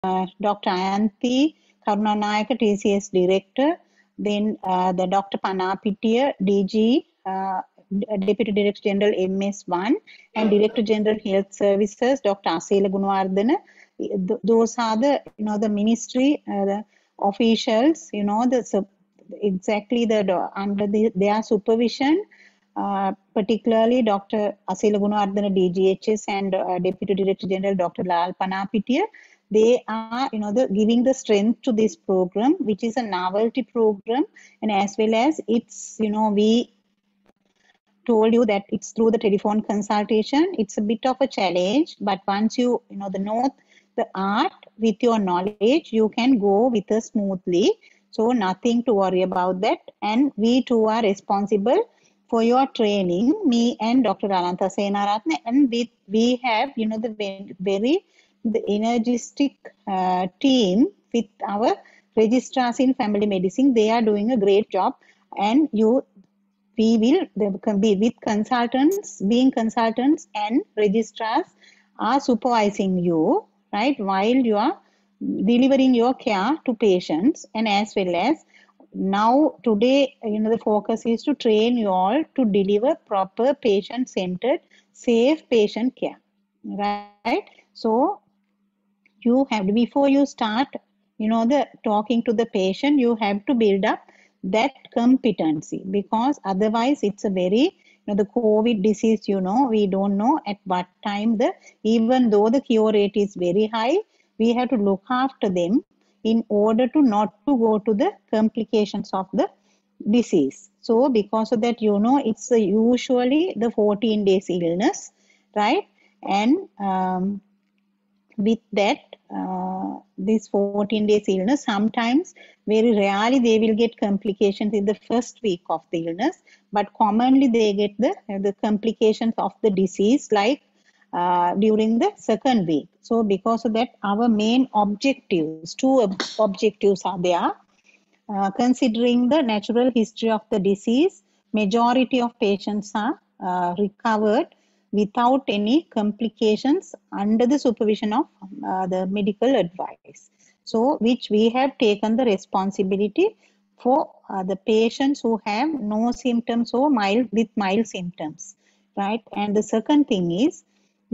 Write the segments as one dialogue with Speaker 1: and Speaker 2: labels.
Speaker 1: Dr. Ayanthi Karunanayaka, TCS Director, then the Dr. Panapitiya, DG, Deputy Director General MS1, and Director General Health Services, Dr. Asela Gunawardena. Those are the the ministry the officials, exactly under their supervision. Particularly Dr. Asela Gunawardena, DGHS, and Deputy Director General Dr. Lal Panapitiya. They are, giving the strength to this program, which is a novelty program, and as well as it's, we told you that it's through the telephone consultation. It's a bit of a challenge, but once you, know the art with your knowledge, you can go with us smoothly. So nothing to worry about that. And we too are responsible for your training, me and Dr. Anantha Senaratne, and we have, the energistic team with our registrars in family medicine. They are doing a great job, and we will be with consultants, being consultants and registrars are supervising you, right, while you are delivering your care to patients. And as well as now today, the focus is to train you all to deliver proper patient-centered, safe patient care, right? So you have to, before you start the talking to the patient, you have to build up that competency, because otherwise it's a very the COVID disease, we don't know at what time even though the cure rate is very high, we have to look after them in order to not to go to the complications of the disease. So because of that, it's usually the 14 days illness, right? And with that, this 14 days illness, sometimes very rarely they will get complications in the first week of the illness, but commonly they get the complications of the disease like during the second week. So because of that, our main objectives, two objectives are there. Considering the natural history of the disease, majority of patients are recovered without any complications under the supervision of the medical advice. So, which we have taken the responsibility for the patients who have no symptoms or with mild symptoms, right? And the second thing is,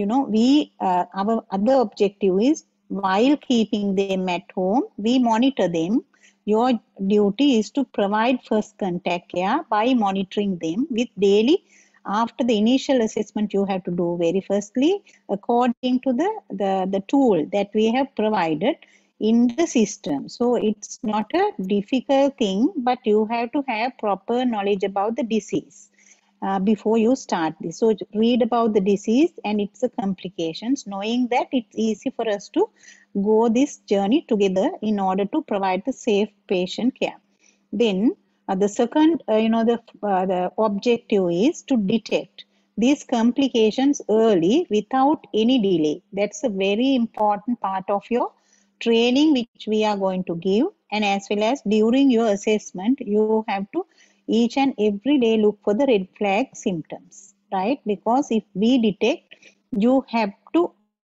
Speaker 1: our other objective is, while keeping them at home, we monitor them. Your duty is to provide first contact care by monitoring them with daily. After the initial assessment, you have to do very firstly according to the tool that we have provided in the system. So it's not a difficult thing, but you have to have proper knowledge about the disease before you start this. So read about the disease and its complications, knowing that it's easy for us to go this journey together in order to provide the safe patient care. Then the second, the objective is to detect these complications early without any delay. That's a very important part of your training, which we are going to give. And as well as during your assessment, you have to each and every day look for the red flag symptoms, right? Because if we detect, you have to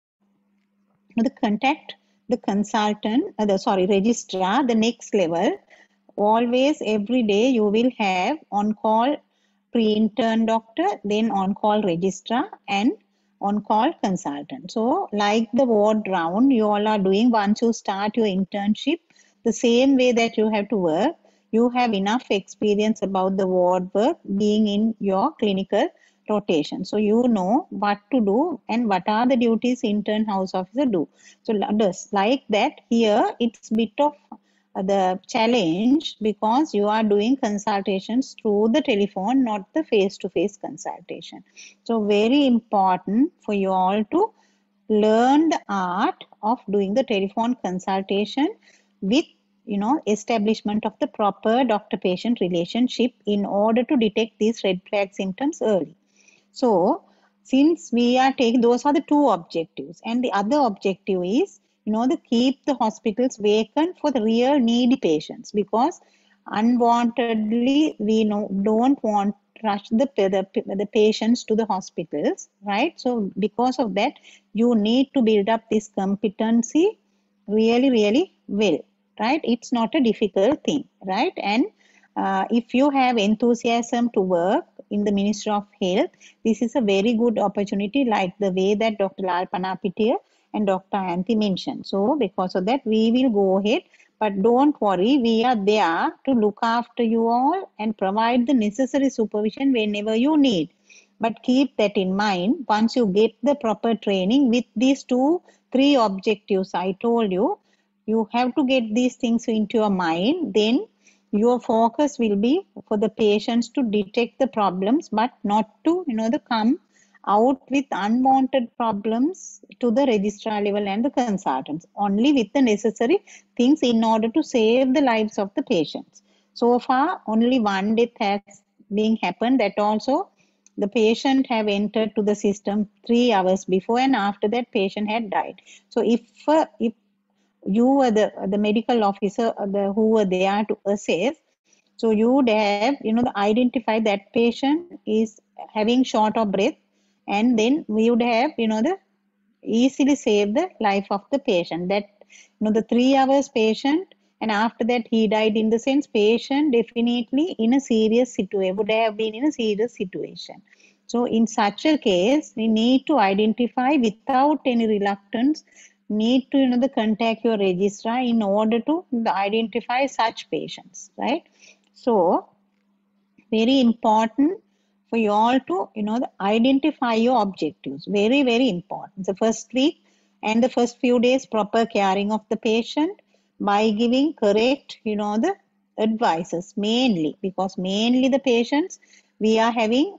Speaker 1: contact the consultant, registrar, the next level. Always every day you will have on-call pre-intern doctor, then on-call registrar and on-call consultant. So like the ward round you all are doing once you start your internship, the same way that you have to work, you have enough experience about the ward work being in your clinical rotation. So you know what to do and what are the duties intern house officer do. So just like that, here it's bit of the challenge because you are doing consultations through the telephone, not the face-to-face consultation. So very important for you all to learn the art of doing the telephone consultation with establishment of the proper doctor-patient relationship in order to detect these red flag symptoms early. So since we are taking, those are the two objectives, and the other objective is to keep the hospitals vacant for the real needy patients, because unwantedly we don't want rush the patients to the hospitals, right? So because of that, you need to build up this competency really well, right? It's not a difficult thing, right? And if you have enthusiasm to work in the Ministry of Health, this is a very good opportunity, like the way that Dr. Lal Panapitiya and Dr. Anthi mentioned. So because of that, we will go ahead, but don't worry, we are there to look after you all and provide the necessary supervision whenever you need. But keep that in mind, once you get the proper training with these 3 objectives I told you, you have to get these things into your mind, then your focus will be for the patients to detect the problems, but not to, the come out with unwanted problems to the registrar level and the consultants, only with the necessary things in order to save the lives of the patients. So far, only one death has been happened, that also the patient have entered to the system 3 hours before, and after that patient had died. So if you were the medical officer who were there to assess, so you would have identify that patient is having short of breath, and then we would have the easily save the life of the patient. That the 3 hours patient, and after that he died, in the sense patient definitely in a serious situation, would have been in a serious situation. So in such a case, we need to identify without any reluctance, need to the contact your registrar in order to identify such patients, right? So very important for you all to identify your objectives. Very important. The first week and the first few days, proper caring of the patient by giving correct the advices, mainly because mainly the patients we are having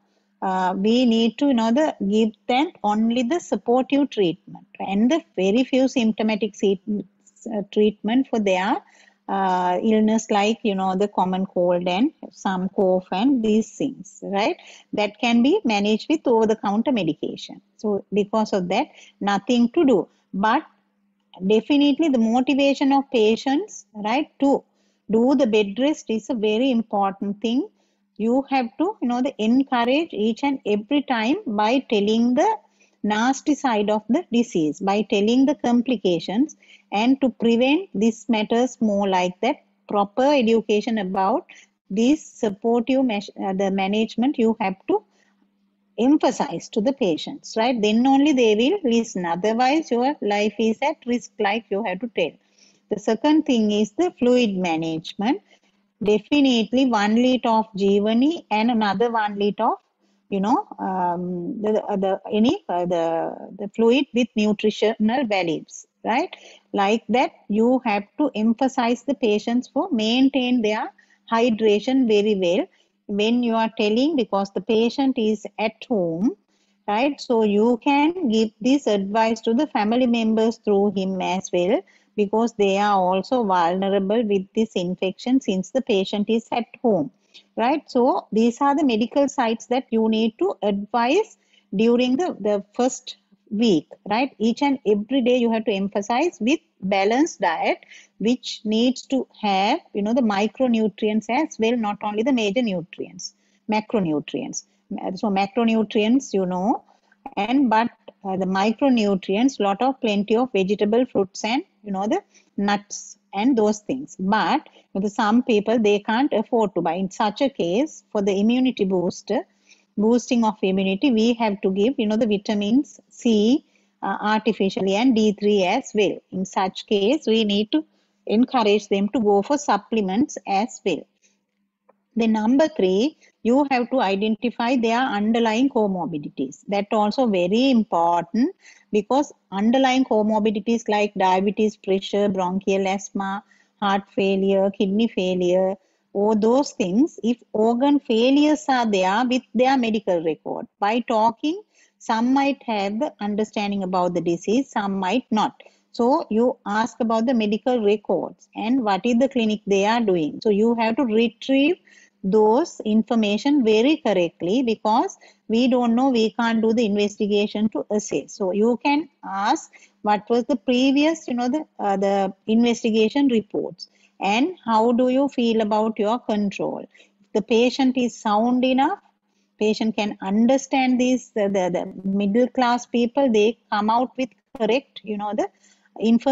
Speaker 1: we need to give them only the supportive treatment and the very few symptomatic treatment for their illness, like the common cold and some cough and these things, right? That can be managed with over the counter medication. So because of that, nothing to do, but definitely the motivation of patients, right, to do the bed rest is a very important thing. You have to encourage each and every time by telling the nasty side of the disease, by telling the complications, and to prevent this matters more, like that proper education about this supportive the management you have to emphasize to the patients, right? Then only they will listen. Otherwise, your life is at risk, like you have to tell. The second thing is the fluid management. Definitely 1 liter of Jeevani and another 1 liter of, the fluid with nutritional values, right? Like that, you have to emphasize the patients for maintain their hydration very well when you are telling, because the patient is at home, right? So you can give this advice to the family members through him as well, because they are also vulnerable with this infection since the patient is at home, right? So these are the medical sites that you need to advise during the first week, right? Each and every day you have to emphasize with balanced diet, which needs to have the micronutrients as well, not only the major nutrients, macronutrients. So macronutrients, and but the micronutrients, lot of plenty of vegetable, fruits, and the nuts and those things. But some people, they can't afford to buy. In such a case, for the immunity boosting of immunity, we have to give the vitamins C artificially and D3 as well. In such case, we need to encourage them to go for supplements as well. The number 3, you have to identify their underlying comorbidities. That also very important, because underlying comorbidities like diabetes, pressure, bronchial asthma, heart failure, kidney failure, or those things, if organ failures are there with their medical record, by talking, some might have the understanding about the disease, some might not. So you ask about the medical records and what is the clinic they are doing. So you have to retrieve those information very correctly, because we don't know, we can't do the investigation to assess. So you can ask what was the previous the investigation reports, and how do you feel about your control. If the patient is sound enough, patient can understand this, the middle class people, they come out with correct the information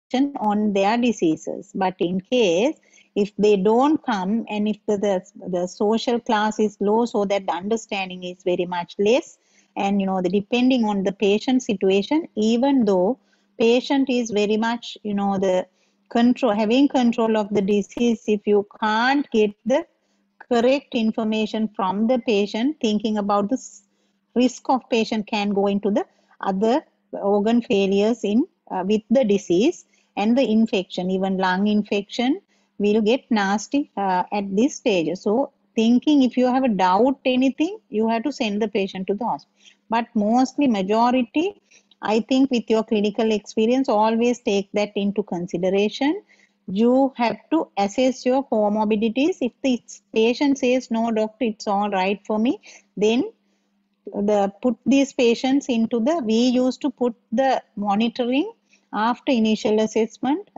Speaker 1: on their diseases. But in case if they don't come and if the social class is low, so that the understanding is very much less, and depending on the patient situation, even though patient is very much the having control of the disease, if you can't get the correct information from the patient, thinking about the risk of patient can go into the other organ failures in with the disease and the infection, even lung infection will get nasty at this stage. So thinking if you have a doubt anything, you have to send the patient to the hospital. But mostly majority, I think with your clinical experience, always take that into consideration. You have to assess your comorbidities. If the patient says, no, doctor, it's all right for me, then put these patients into we used to put the monitoring after initial assessment.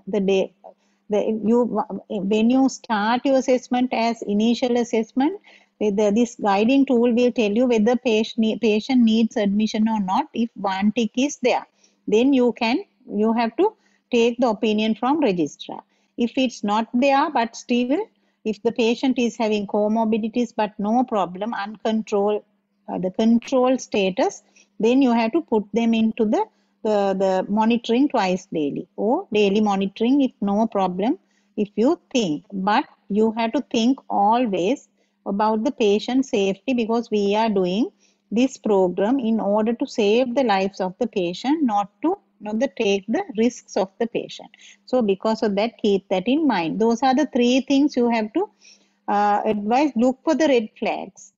Speaker 1: When you start your assessment as initial assessment, this guiding tool will tell you whether patient needs admission or not. If one tick is there, then you have to take the opinion from registrar. If it's not there, but still, if the patient is having comorbidities but no problem, uncontrolled, the control status, then you have to put them into the monitoring twice daily or daily monitoring if no problem, if you think. But you have to think always about the patient safety, because we are doing this program in order to save the lives of the patient, not to take the risks of the patient. So because of that, keep that in mind. Those are the three things you have to advise. Look for the red flags.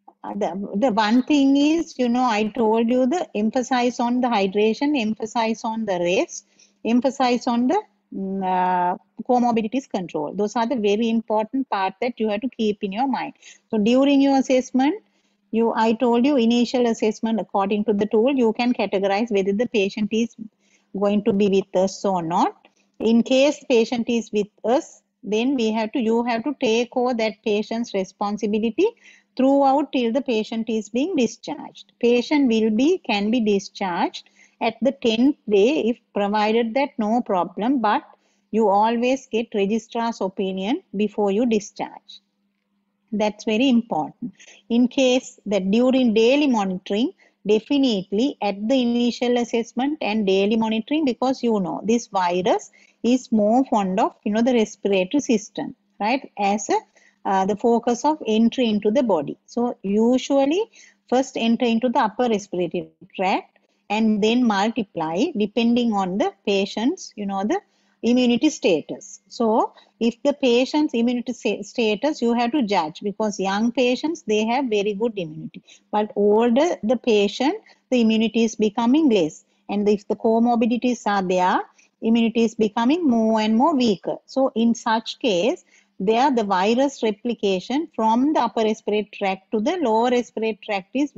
Speaker 1: The one thing is, I told you, the emphasize on the hydration, emphasize on the rest, emphasize on the comorbidities control. Those are the very important part that you have to keep in your mind. So during your assessment, I told you initial assessment, according to the tool, you can categorize whether the patient is going to be with us or not. In case patient is with us, then you have to take over that patient's responsibility throughout till the patient is being discharged. Patient can be discharged at the 10th day if provided that no problem, but you always get registrar's opinion before you discharge. That's very important. In case that during daily monitoring, definitely at the initial assessment and daily monitoring, because this virus is more fond of the respiratory system, right, as the focus of entry into the body. So usually first enter into the upper respiratory tract and then multiply depending on the patient's the immunity status. So if the patient's immunity status, you have to judge, because young patients, they have very good immunity, but older the patient, the immunity is becoming less, and if the comorbidities are there, immunity is becoming more and more weaker. So in such case, the virus replication from the upper respiratory tract to the lower respiratory tract is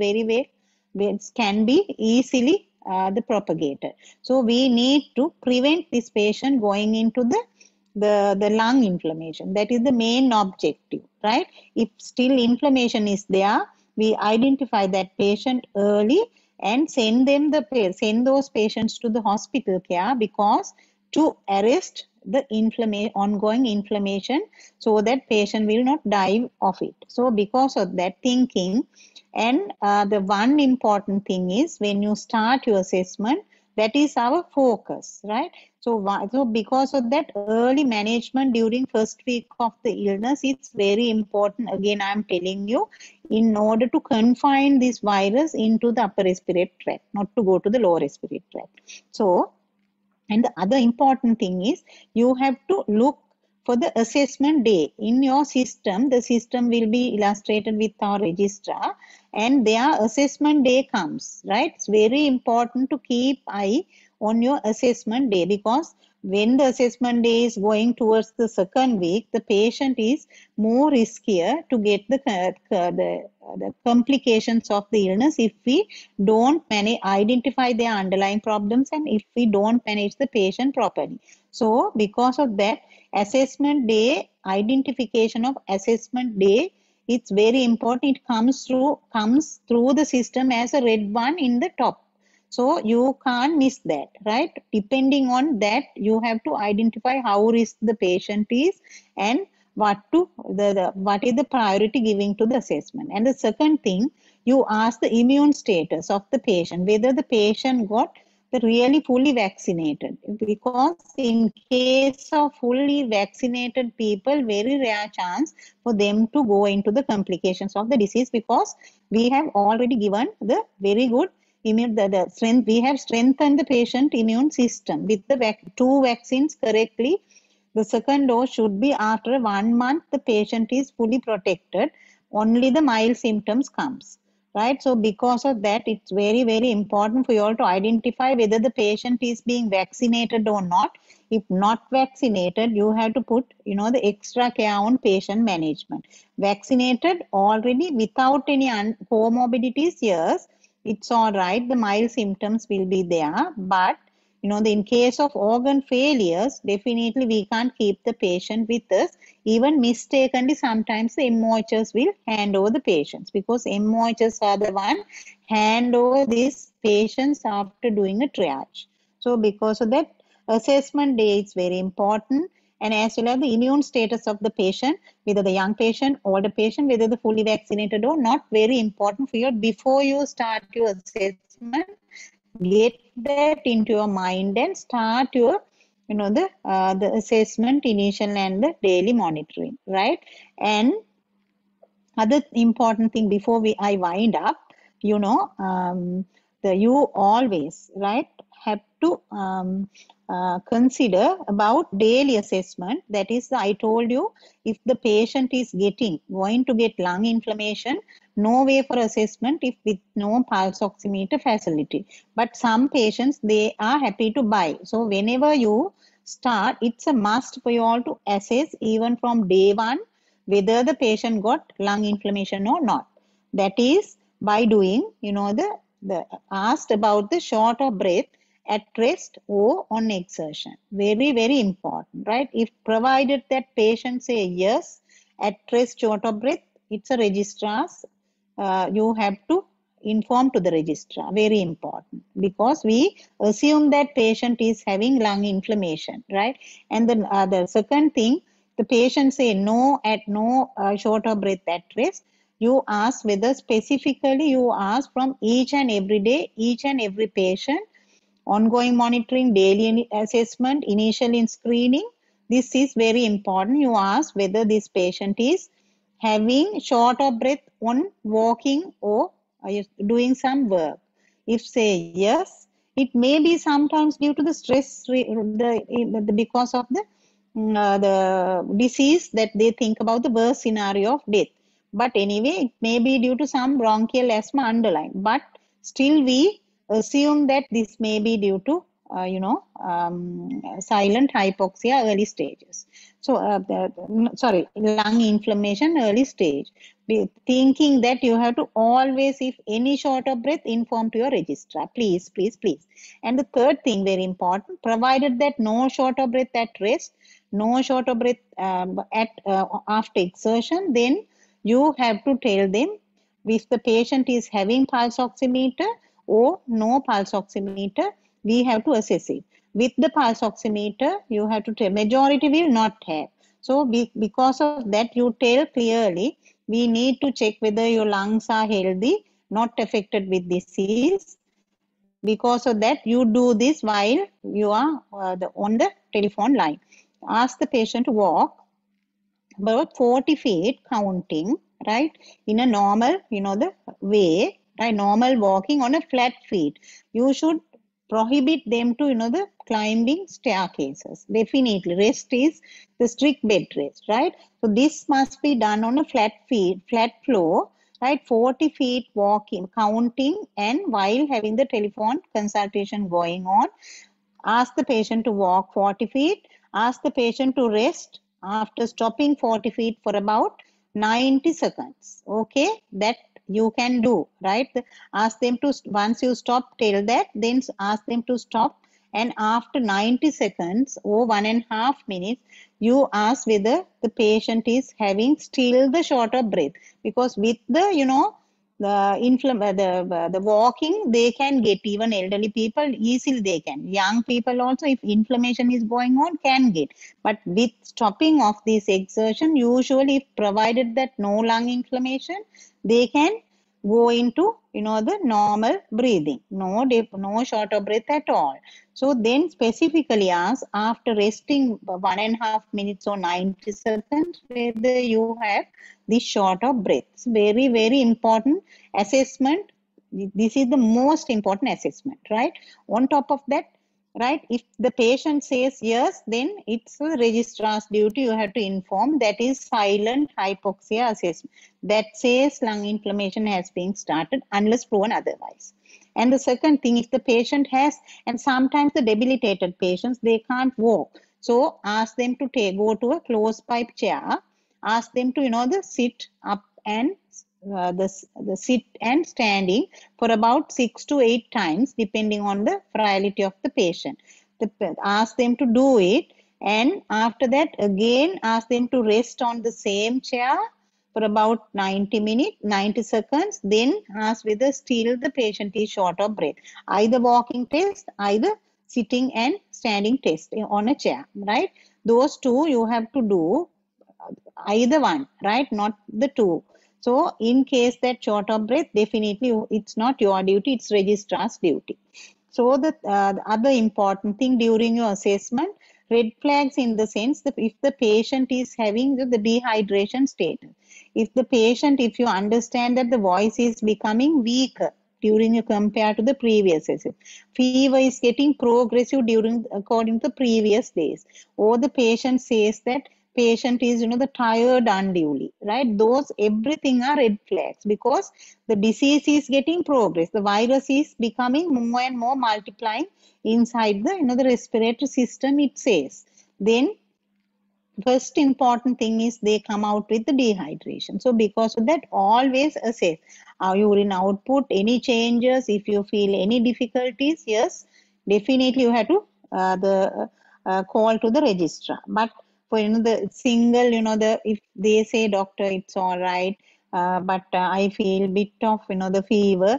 Speaker 1: can be easily the propagated. So we need to prevent this patient going into the lung inflammation. That is the main objective, right? If still inflammation is there, we identify that patient early and send those patients to the hospital care, because to arrest the ongoing inflammation, so that patient will not die of it. So because of that thinking, and the one important thing is, when you start your assessment, that is our focus, right? So because of that, early management during first week of the illness, it's very important. Again, I'm telling you, in order to confine this virus into the upper respiratory tract, not to go to the lower respiratory tract. So, and the other important thing is, you have to look for the assessment day in your system. The system will be illustrated with our registrar, and their assessment day comes, right? It's very important to keep eye on your assessment day, because when the assessment day is going towards the second week, the patient is more riskier to get the complications of the illness if we don't identify their underlying problems, and if we don't manage the patient properly. So because of that, assessment day, identification of assessment day, it's very important. It comes through the system as a red one in the top. So you can't miss that, right? Depending on that, you have to identify how risk the patient is and what is the priority giving to the assessment. And the second thing, you ask the immune status of the patient, whether the patient got the really fully vaccinated, because in case of fully vaccinated people, very rare chance for them to go into the complications of the disease, because we have already given the very good immune the strength. We have strengthened the patient immune system with the two vaccines correctly. The second dose should be after 1 month. The patient is fully protected. Only the mild symptoms comes, right? So because of that, it's very important for you all to identify whether the patient is being vaccinated or not. If not vaccinated, you have to put the extra care on patient management. Vaccinated already without any comorbidities, yes, it's all right. The mild symptoms will be there, but in case of organ failures, definitely we can't keep the patient with us. Even mistakenly, sometimes the MOHs will hand over the patients, because MOHs are the one hand over these patients after doing a triage. So because of that, assessment day is very important, and as well as the immune status of the patient, whether the young patient, older patient, whether the fully vaccinated or not, very important for you before you start your assessment. Get that into your mind and start your the assessment initial and the daily monitoring, right? And other important thing before I wind up, you always, right, have to consider about daily assessment. That is, I told you, if the patient is going to get lung inflammation, no way for assessment if with no pulse oximeter facility. But some patients, they are happy to buy. So whenever you start, it's a must for you all to assess even from day one whether the patient got lung inflammation or not. That is by doing, the asked about the short of breath at rest or on exertion. Very important, right? If provided that patient say yes, at rest, short of breath, it's a registrar's. You have to inform to the registrar. Very important, because we assume that patient is having lung inflammation, right? And then the second thing, the patient say no at no short of breath at rest, you ask whether specifically you ask from each and every day, each and every patient, ongoing monitoring, daily assessment, initial in screening. This is very important. You ask whether this patient is having short of breath on walking or doing some work. If say yes, it may be sometimes due to the stress, because of the disease that they think about the worst scenario of death. But anyway, it may be due to some bronchial asthma underlying. But still, we assume that this may be due to silent hypoxia early stages. So, lung inflammation early stage. Thinking that you have to always, if any short of breath, inform to your registrar. Please. And the third thing, very important, provided that no short of breath at rest, no short of breath after exertion, then you have to tell them if the patient is having pulse oximeter or no pulse oximeter, we have to assess it. With the pulse oximeter, you have to tell, majority will not have. So because of that, you tell clearly, we need to check whether your lungs are healthy, not affected with disease. Because of that, you do this while you are on the telephone line. Ask the patient to walk about 40 feet counting, right, in a normal, the way, right, normal walking on a flat feet. You should prohibit them to, the climbing staircases. Definitely, rest is the strict bed rest, right? So this must be done on a flat floor, right? 40 feet walking, counting, and while having the telephone consultation going on. Ask the patient to walk 40 feet. Ask the patient to rest after stopping 40 feet for about 90 seconds. Okay, that you can do, right? Ask them to, once you stop, tell that, then ask them to stop. And after 90 seconds or 1.5 minutes, you ask whether the patient is having still the shorter breath. Because with the, the walking they can get, even elderly people easily they can, young people also if inflammation is going on can get, but with stopping of this exertion usually if provided that no lung inflammation they can go into the normal breathing, no short of breath at all. So then specifically ask after resting 1.5 minutes or 90 seconds whether you have this short of breath. It's very, very important assessment. This is the most important assessment, right? On top of that, right, if the patient says yes, then it's a registrar's duty. You have to inform that is silent hypoxia assessment that says lung inflammation has been started unless proven otherwise. And the second thing, if the patient has, and sometimes the debilitated patients, they can't walk. So ask them to go to a closed pipe chair, ask them to, the sit up and the sit and standing for about 6 to 8 times, depending on the frailty of the patient. Ask them to do it, and after that, again, ask them to rest on the same chair for about 90 minutes, 90 seconds, then ask whether still the patient is short of breath. Either walking test, either sitting and standing test on a chair, right? Those two you have to do, either one, right? Not the two. So in case that short of breath, definitely it's not your duty, it's registrar's duty. So the other important thing during your assessment, red flags in the sense that if the patient is having the dehydration status, if you understand that the voice is becoming weaker during you compare to the previous assessment, fever is getting progressive according to the previous days, or the patient says that patient is the tired unduly, right? Those everything are red flags because the disease is getting progress, the virus is becoming more and more multiplying inside the the respiratory system, it says. Then first important thing is they come out with the dehydration. So because of that, always assess our urine output, any changes, if you feel any difficulties, yes, definitely you have to call to the registrar. But for the single, if they say doctor it's all right, but I feel bit of the fever,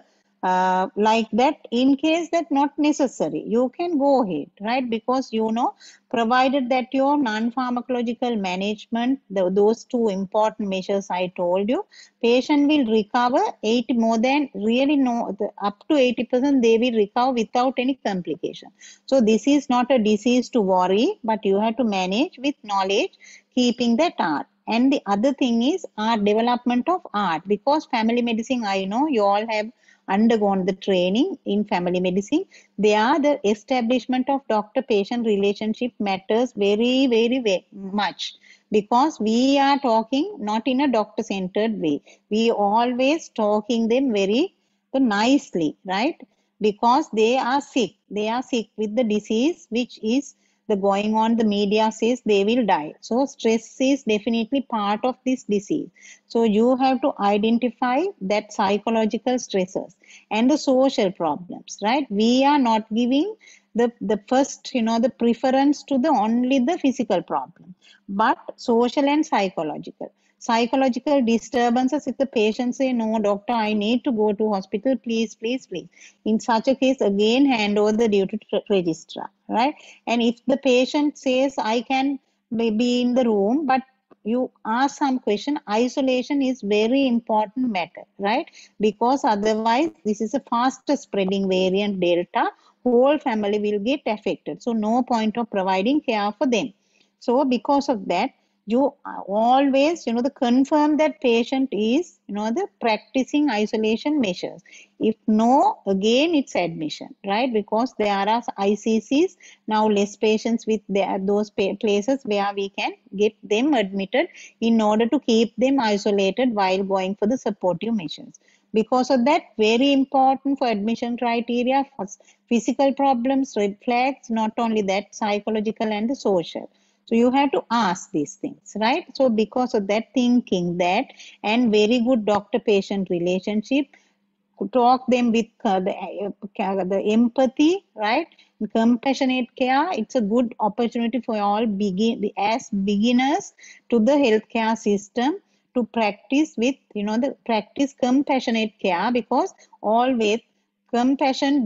Speaker 1: like that, in case that not necessary, you can go ahead, right? Because provided that your non-pharmacological management, those two important measures I told you, patient will recover 80 more than really up to 80% they will recover without any complication. So this is not a disease to worry, but you have to manage with knowledge, keeping that art. And the other thing is art, development of art, because family medicine, I know you all have undergone the training in family medicine. There the establishment of doctor-patient relationship matters very, very, very much, because we are talking not in a doctor-centered way. We always talking them very nicely, right? Because they are sick. They are sick with the disease which is the going on. The media says they will die. So stress is definitely part of this disease. So you have to identify that psychological stressors and the social problems, right? We are not giving the first, the preference to the only the physical problem, but social and psychological. Psychological disturbances, if the patient say, no, doctor, I need to go to hospital, please, please, please. In such a case, again, hand over the duty to registrar, right? And if the patient says, I can be in the room, but you ask some question, isolation is very important matter, right? Because otherwise, this is a faster spreading variant Delta, whole family will get affected. So no point of providing care for them. So because of that, you always, the confirm that patient is, the practicing isolation measures. If no, again, it's admission, right? Because there are ICCs, now less patients with those places where we can get them admitted in order to keep them isolated while going for the supportive measures. Because of that, very important for admission criteria, for physical problems, red flags, not only that, psychological and the social. So you have to ask these things, right? So because of that, thinking that, and very good doctor-patient relationship, talk them with the empathy, right? Compassionate care. It's a good opportunity for all as beginners to the healthcare system to practice with, the practice compassionate care, because always compassion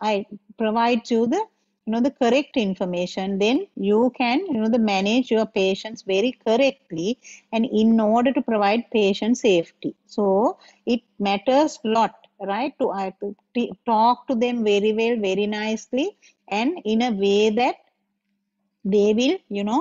Speaker 1: provides you the, the correct information. Then you can, the manage your patients very correctly, and in order to provide patient safety. So it matters a lot, right? To talk to them very well, very nicely, and in a way that they will,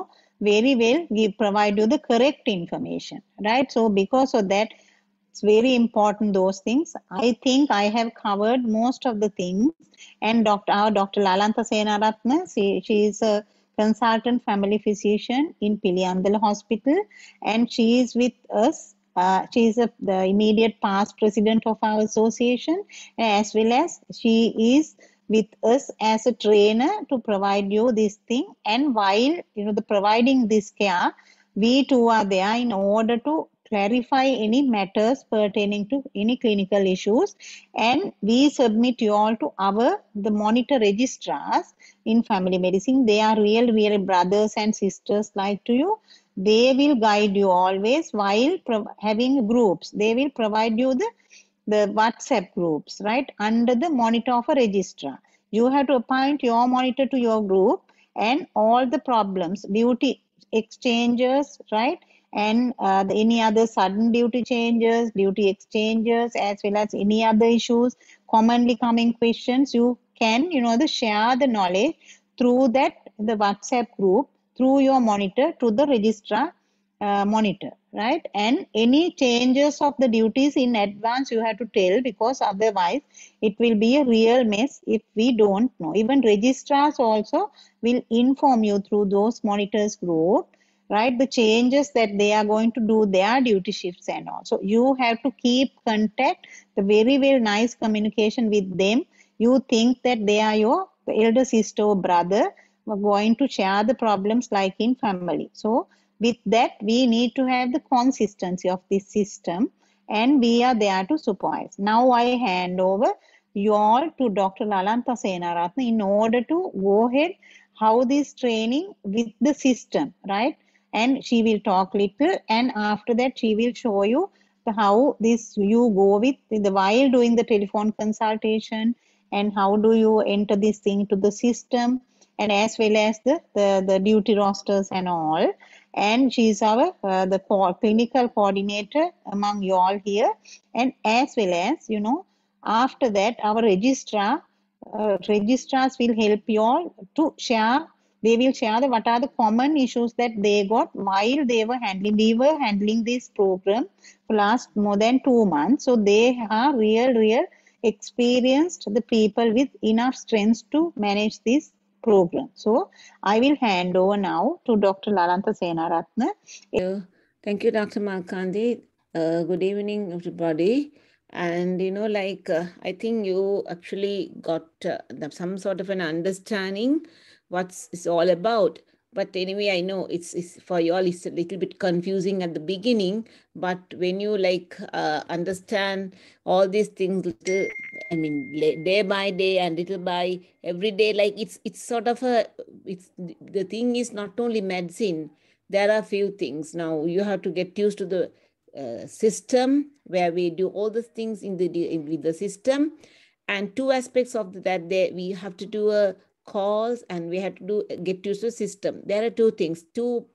Speaker 1: very well provide you the correct information, right? So because of that, it's very important, those things. I think I have covered most of the things. And our Dr. Lalantha Senaratne, she is a consultant family physician in Piliandala Hospital, and she is with us. She is the immediate past president of our association, as well as she is with us as a trainer to provide you this thing. And while, the providing this care, we too are there in order to clarify any matters pertaining to any clinical issues, and we submit you all to the monitor registrars in family medicine. They are real brothers and sisters like to you. They will guide you always while having groups. They will provide you the WhatsApp groups, right, under the monitor of a registrar. You have to appoint your monitor to your group, and all the problems, duty exchanges, right, and any other sudden duty changes, duty exchanges, as well as any other issues, commonly coming questions, you can, share the knowledge through the WhatsApp group, through your monitor to the registrar monitor, right? And any changes of the duties in advance you have to tell, because otherwise it will be a real mess if we don't know. Even registrars also will inform you through those monitors group, right, the changes that they are going to do, their duty shifts and all. So you have to keep contact, the very nice communication with them. You think that they are your elder sister or brother, going to share the problems like in family. So with that, we need to have the consistency of this system, and we are there to supervise. Now I hand over you all to Dr. Lalantha Senaratne in order to go ahead how this training with the system, right? And she will talk little, and after that she will show you how this you go with while doing the telephone consultation, and how do you enter this thing to the system, and as well as the duty rosters and all. And she's our the clinical coordinator among you all here, and as well as, after that our registrars will help you all to share. They will share what are the common issues that they got while they were handling. We were handling this program for last more than 2 months, so they are real experienced, the people with enough strength to manage this program. So I will hand over now to Dr. Lalantha Senaratne.
Speaker 2: Thank you, Dr. Markandi. Good evening, everybody. And, I think you actually got some sort of an understanding what it's all about. But anyway, I know it's for you all, it's a little bit confusing at the beginning, but when you understand all these things, day by day and little by every day, it's sort of the thing is not only medicine. There are a few things. Now you have to get used to the system where we do all the things with the system, and two aspects of that. We have to do calls, and we have to get used to the system. There are two things, two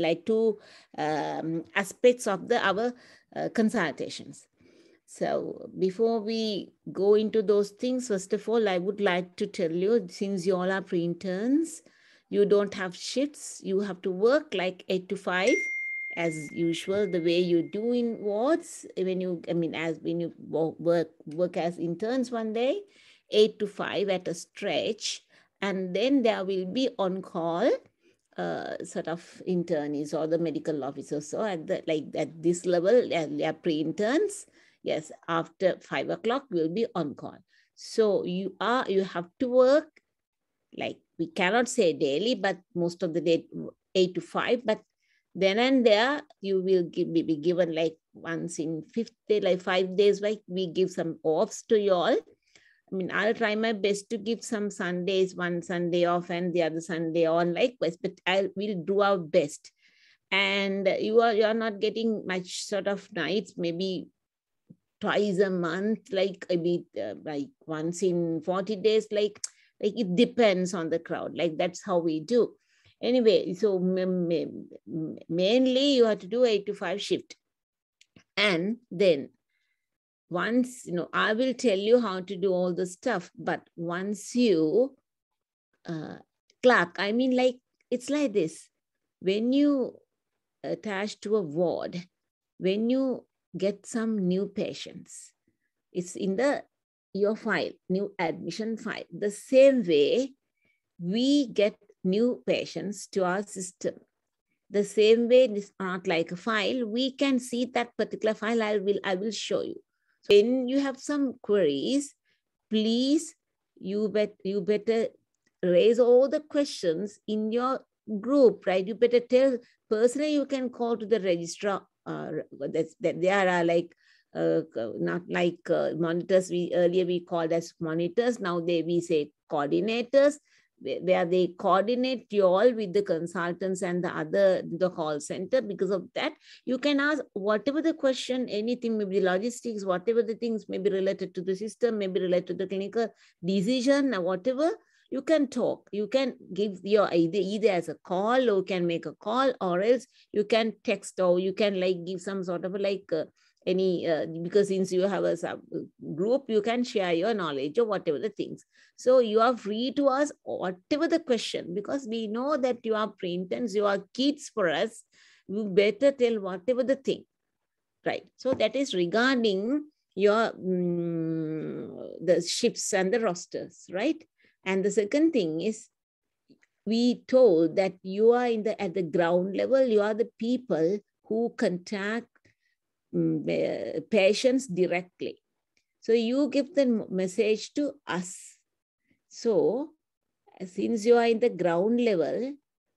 Speaker 2: aspects of our consultations. So before we go into those things, first of all, I would like to tell you, since you all are pre-interns, you don't have shifts. You have to work like 8 to 5 as usual, the way you do in wards. When you work as interns one day, 8 to 5 at a stretch, and then there will be on call sort of internees or the medical officers. So at this level, they are pre-interns. Yes, after 5 o'clock, we'll be on call. So you have to work, we cannot say daily, but most of the day, 8 to 5. But then and there, you will be given once in 5th day, 5 days, we give some offs to you all. I'll try my best to give some Sundays, one Sunday off and the other Sunday on likewise, but will do our best. and you are not getting much sort of nights, maybe twice a month, like maybe like once in 40 days, like it depends on the crowd. Like that's how we do. Anyway, so mainly you have to do 8 to 5 shift. And then once, I will tell you how to do all the stuff, but once you clerk, I mean, like, it's like this. When you attach to a ward, when you get some new patients, it's in your file, new admission file. The same way we get new patients to our system. The same way, it's not like a file. We can see that particular file. I will show you. So when you have some queries, please, you better raise all the questions in your group, right? You better tell personally. You can call to the registrar. That there are like not like monitors. Earlier we called as monitors. Now we say coordinators, where they coordinate you all with the consultants and the call center. Because of that, you can ask whatever the question, anything, maybe logistics, whatever the things may be related to the system, maybe related to the clinical decision, or whatever. You can talk. You can give your either as a call, or you can make a call, or else you can text, or you can like give some sort of like any, because since you have a sub group, you can share your knowledge or whatever the things. So you are free to ask whatever the question, because we know that you are pre-intense, you are kids for us. You better tell whatever the thing, right? So that is regarding your the shifts and the rosters, right? And the second thing is, we told that you are at the ground level. You are the people who contact patients directly. So you give the message to us. So since you are in the ground level,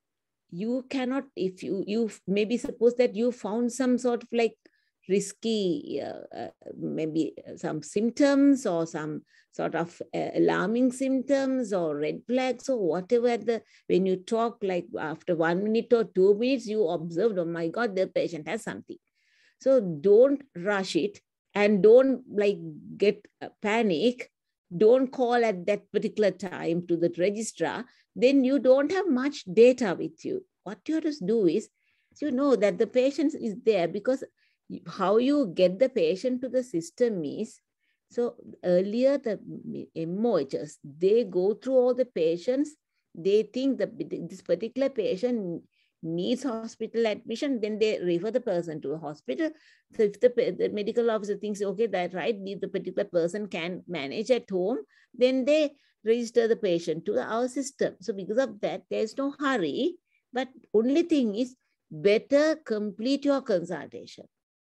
Speaker 2: you cannot, if you maybe suppose that you found some sort of like risky, maybe some symptoms or some sort of alarming symptoms or red flags or whatever, when you talk, like after 1 minute or 2 minutes, you observed, oh my God, the patient has something. So don't rush it, and don't like get panic. Don't call at that particular time to the registrar. Then you don't have much data with you. What you have to do is, you know that the patient is there, because how you get the patient to the system is, so earlier the MOHs, they go through all the patients. They think that this particular patient needs hospital admission, then they refer the person to a hospital. So if the medical officer thinks, okay, that right, the particular person can manage at home, then they register the patient to our system. So because of that, there's no hurry, but only thing is, better complete your consultation.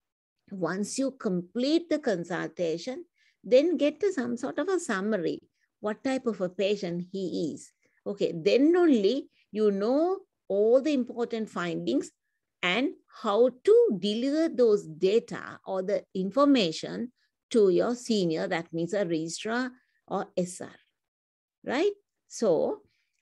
Speaker 2: Once you complete the consultation, then get to some sort of a summary, what type of a patient he is. Okay, then only you know all the important findings and how to deliver those data or the information to your senior, that means a registrar or SR, right? So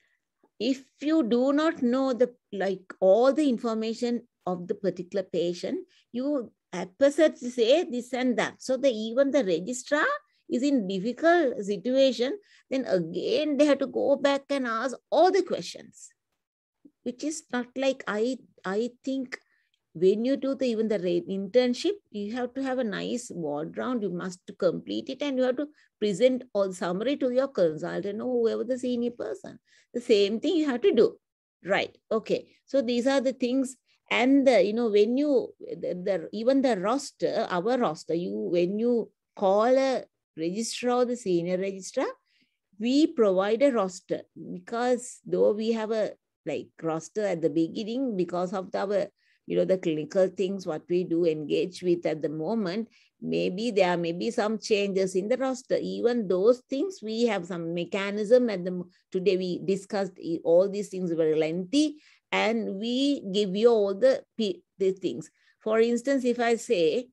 Speaker 2: if you do not know all the information of the particular patient, you opposite say this and that. So even the registrar is in difficult situation, then again they have to go back and ask all the questions, which is not like, I think when you do even the internship, you have to have a nice ward round. You must complete it, and you have to present all summary to your consultant or whoever the senior person. The same thing you have to do, right? Okay, so these are the things. And when you even the roster, our roster, when you call a registrar or the senior registrar, we provide a roster, because though we have a roster at the beginning, because of our the clinical things what we do engage with at the moment, maybe there may be some changes in the roster. Even those things, we have some mechanism today we discussed all these things very lengthy, and we give you all the things. For instance, if I say,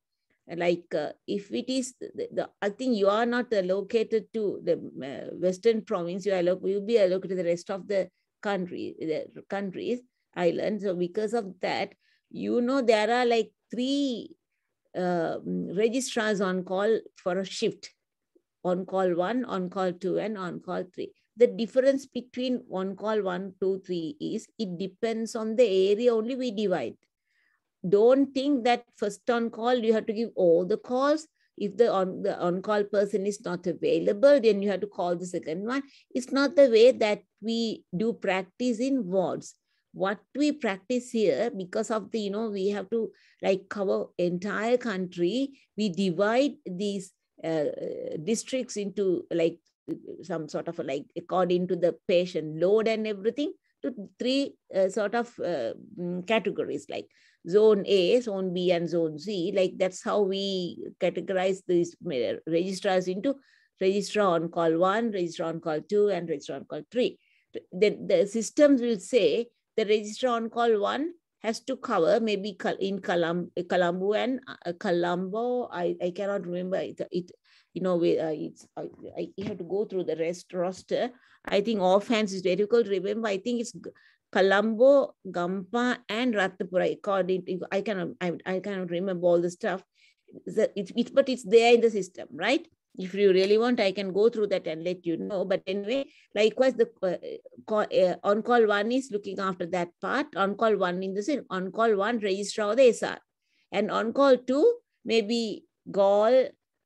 Speaker 2: if it is I think you are not allocated to the Western province, you'll be allocated to the rest of the countries, island. So because of that, you know, there are like 3 registrars on call for a shift. On call 1, on call 2, and on call 3. The difference between on call 1, 2, 3 is it depends on the area only we divide. Don't think that first on call you have to give all the calls. If the on-call person is not available, then you have to call the second one. It's not the way that we do practice in wards. What we practice here, because of the, we have to like cover entire country, we divide these districts into like some sort of like according to the patient load and everything, to 3 sort of categories, like zone A, zone B, and zone C. Like that's how we categorize these registrars into registrar on call 1, registrar on call 2, and registrar on call 3. Then the systems will say the registrar on call 1 has to cover maybe in Colombo and Colombo. I cannot remember it. I have to go through the roster. I think offhand is very difficult to remember. I think it's Colombo, Gampa, and Ratnapura. According to, I cannot remember all the stuff. But it's there in the system, right? If you really want, I can go through that and let you know. But anyway, likewise, the on-call 1 is looking after that part. On-call 1 in the same. On-call 1 registrar the SR. And on-call 2, maybe Gaul,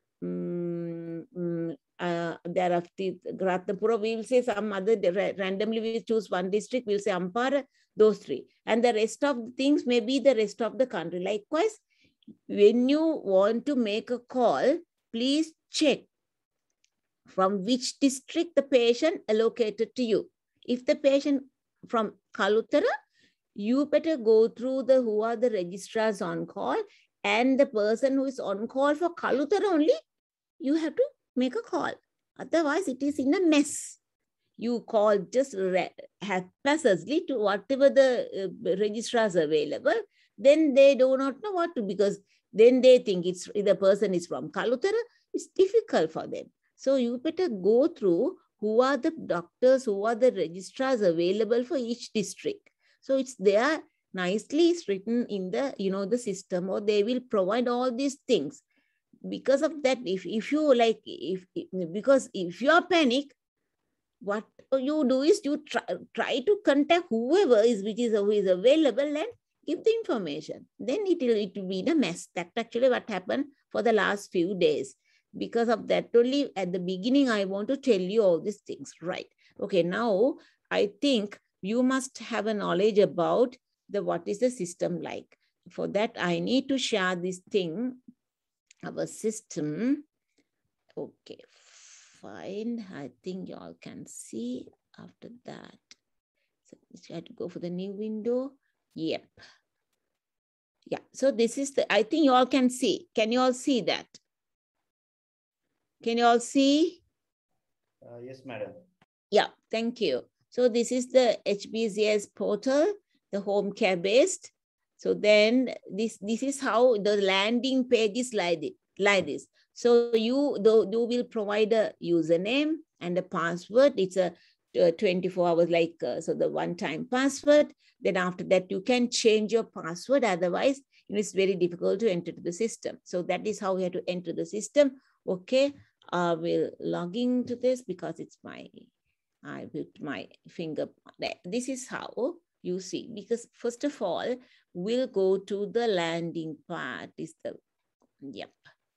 Speaker 2: thereafter Ratnapura, we will say some other, randomly we choose one district, we'll say Ampara, those 3. And the rest of the things may be the rest of the country. Likewise, when you want to make a call, please check from which district the patient allocated to you. If the patient from Kalutara, you better go through who are the registrars on call, and the person who is on call for Kalutara only, you have to make a call. Otherwise, it is in a mess. You call just haphazardly to whatever the registrars available, then they do not know what to, because then they think the person is from Kalutara. It's difficult for them. So you better go through who are the doctors, who are the registrars available for each district. So it's there nicely, it's written in the, the system, or they will provide all these things. Because of that, if you like, because if you are panic, what you do is you try to contact whoever who is available and give the information. Then it will be in a mess. That's actually what happened for the last few days. Because of that only, at the beginning, I want to tell you all these things, right? Okay, now I think you must have a knowledge about what is the system like. For that, I need to share this thing, our system. Okay, fine. I think you all can see after that. So I have to go for the new window. Yep. Yeah, so this is I think you all can see. Can you all see that? Can you all see?
Speaker 3: Yes, madam.
Speaker 2: Yeah, thank you. So this is the HBCS portal, the home care based. So then this is how the landing page is like this. So you will provide a username and a password. It's a 24 hours, like, so the one-time password. Then after that, you can change your password. Otherwise, it's very difficult to enter the system. So that is how we have to enter the system. Okay, we'll log into this because it's I put my finger there. This is how you see, because first of all, we'll go to the landing part. Yep.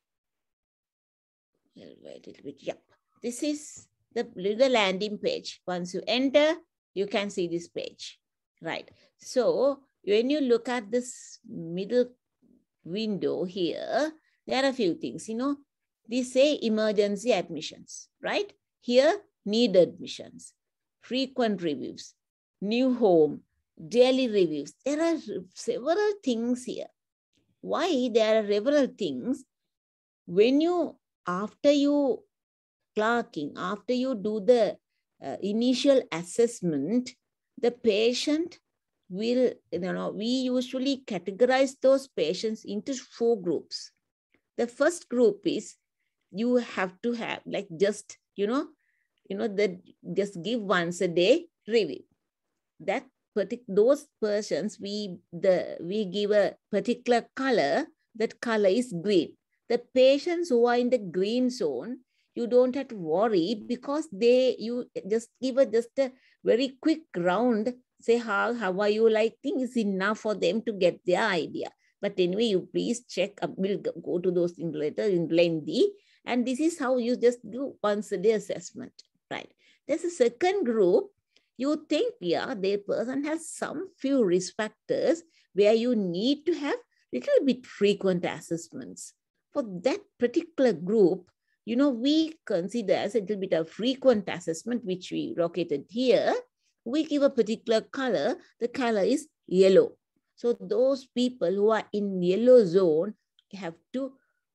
Speaker 2: We'll wait a little bit. Yep. This is the landing page. Once you enter, you can see this page, right? So when you look at this middle window here, there are a few things, These say emergency admissions, right? Here, need admissions, frequent reviews, new home, daily reviews. There are several things here. Why there are several things? When after you clerking, after you do the initial assessment, the patient will, we usually categorize those patients into 4 groups. The first group is you have to have like just, just give once a day review. That those persons, we give a particular color. That color is green. The patients who are in the green zone, you don't have to worry, because you just give just a very quick round, say how are you, like thing is enough for them to get their idea. But anyway, you please check. We'll go to those things later in lengthy. And this is how you just do once a day assessment, right? There's a second group. You think, yeah, the person has some few risk factors where you need to have little bit frequent assessments. For that particular group, we consider as a little bit of frequent assessment, which we located here. We give a particular color. The color is yellow. So those people who are in yellow zone have to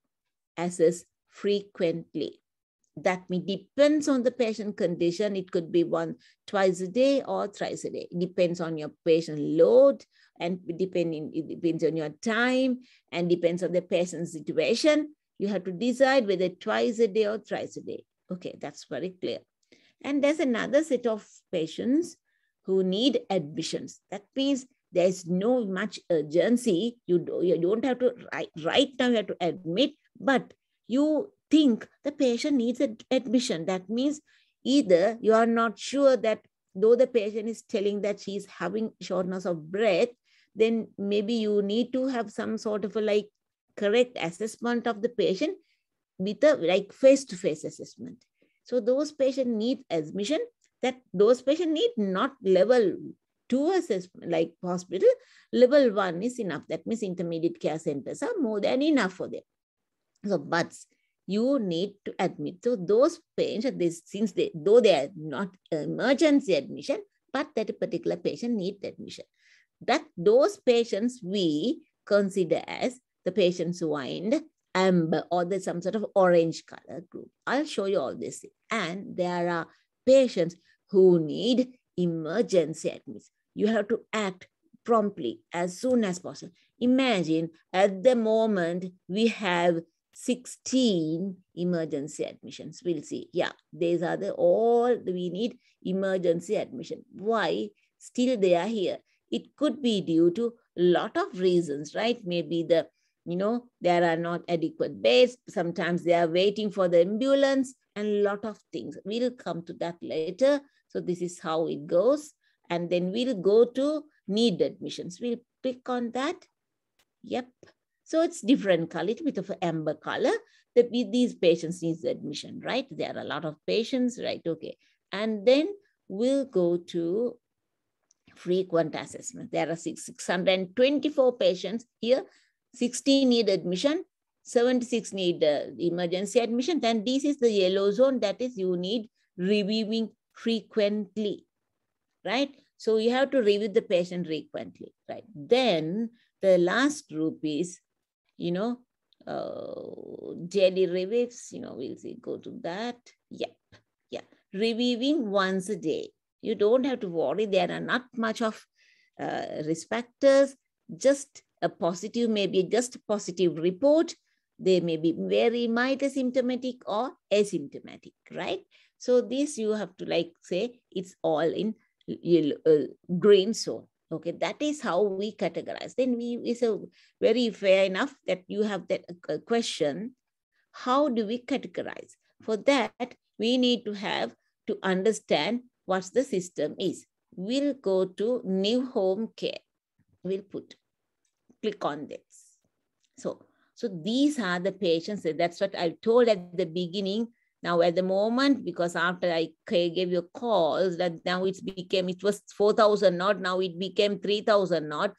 Speaker 2: assess frequently. That depends on the patient condition. It could be twice a day or thrice a day. It depends on your patient load, and it depends on your time, and depends on the patient's situation. You have to decide whether twice a day or thrice a day. Okay, that's very clear. And there's another set of patients who need admissions. That means there's no much urgency. You don't have to, right now you have to admit, but you think the patient needs an admission. That means either you are not sure that, though the patient is telling that she's having shortness of breath, then maybe you need to have some sort of a correct assessment of the patient with a face-to-face assessment. So those patients need admission. That those patients need not level 2 assessment like hospital. Level 1 is enough. That means intermediate care centers are more than enough for them. So, but you need to admit. So those patients, though they are not emergency admission, but that particular patient needs admission. Those patients we consider as the patients who are in amber or some sort of orange color group. I'll show you all this. And there are patients who need emergency admission. You have to act promptly as soon as possible. Imagine at the moment we have 16 emergency admissions. We'll see. Yeah, these are all we need emergency admission. Why? Still they are here. It could be due to a lot of reasons, right? Maybe there are not adequate beds. Sometimes they are waiting for the ambulance and a lot of things. We'll come to that later. So this is how it goes. And then we'll go to need admissions. We'll click on that. Yep. So it's different color, a little bit of an amber color. These patients need admission, right? There are a lot of patients, right? Okay. And then we'll go to frequent assessment. There are 624 patients here. 60 need admission, 76 need emergency admission. Then this is the yellow zone. That is, you need reviewing frequently, right? So you have to review the patient frequently, right? Then the last group is, daily reviews. We'll see, go to that. Yep. Yeah. Reviewing once a day. You don't have to worry. There are not much of risk factors, just a positive, maybe just a positive report. They may be very mild asymptomatic or asymptomatic, right? So this you have to say it's all in green zone. Okay, that is how we categorize. Then it's a very fair enough that you have that question. How do we categorize? For that, we need to understand what the system is. We'll go to new home care. We'll click on this. So these are the patients. That's what I told at the beginning. Now at the moment, because after I gave you calls, that now it was 4,000 not, now it became 3,000 not.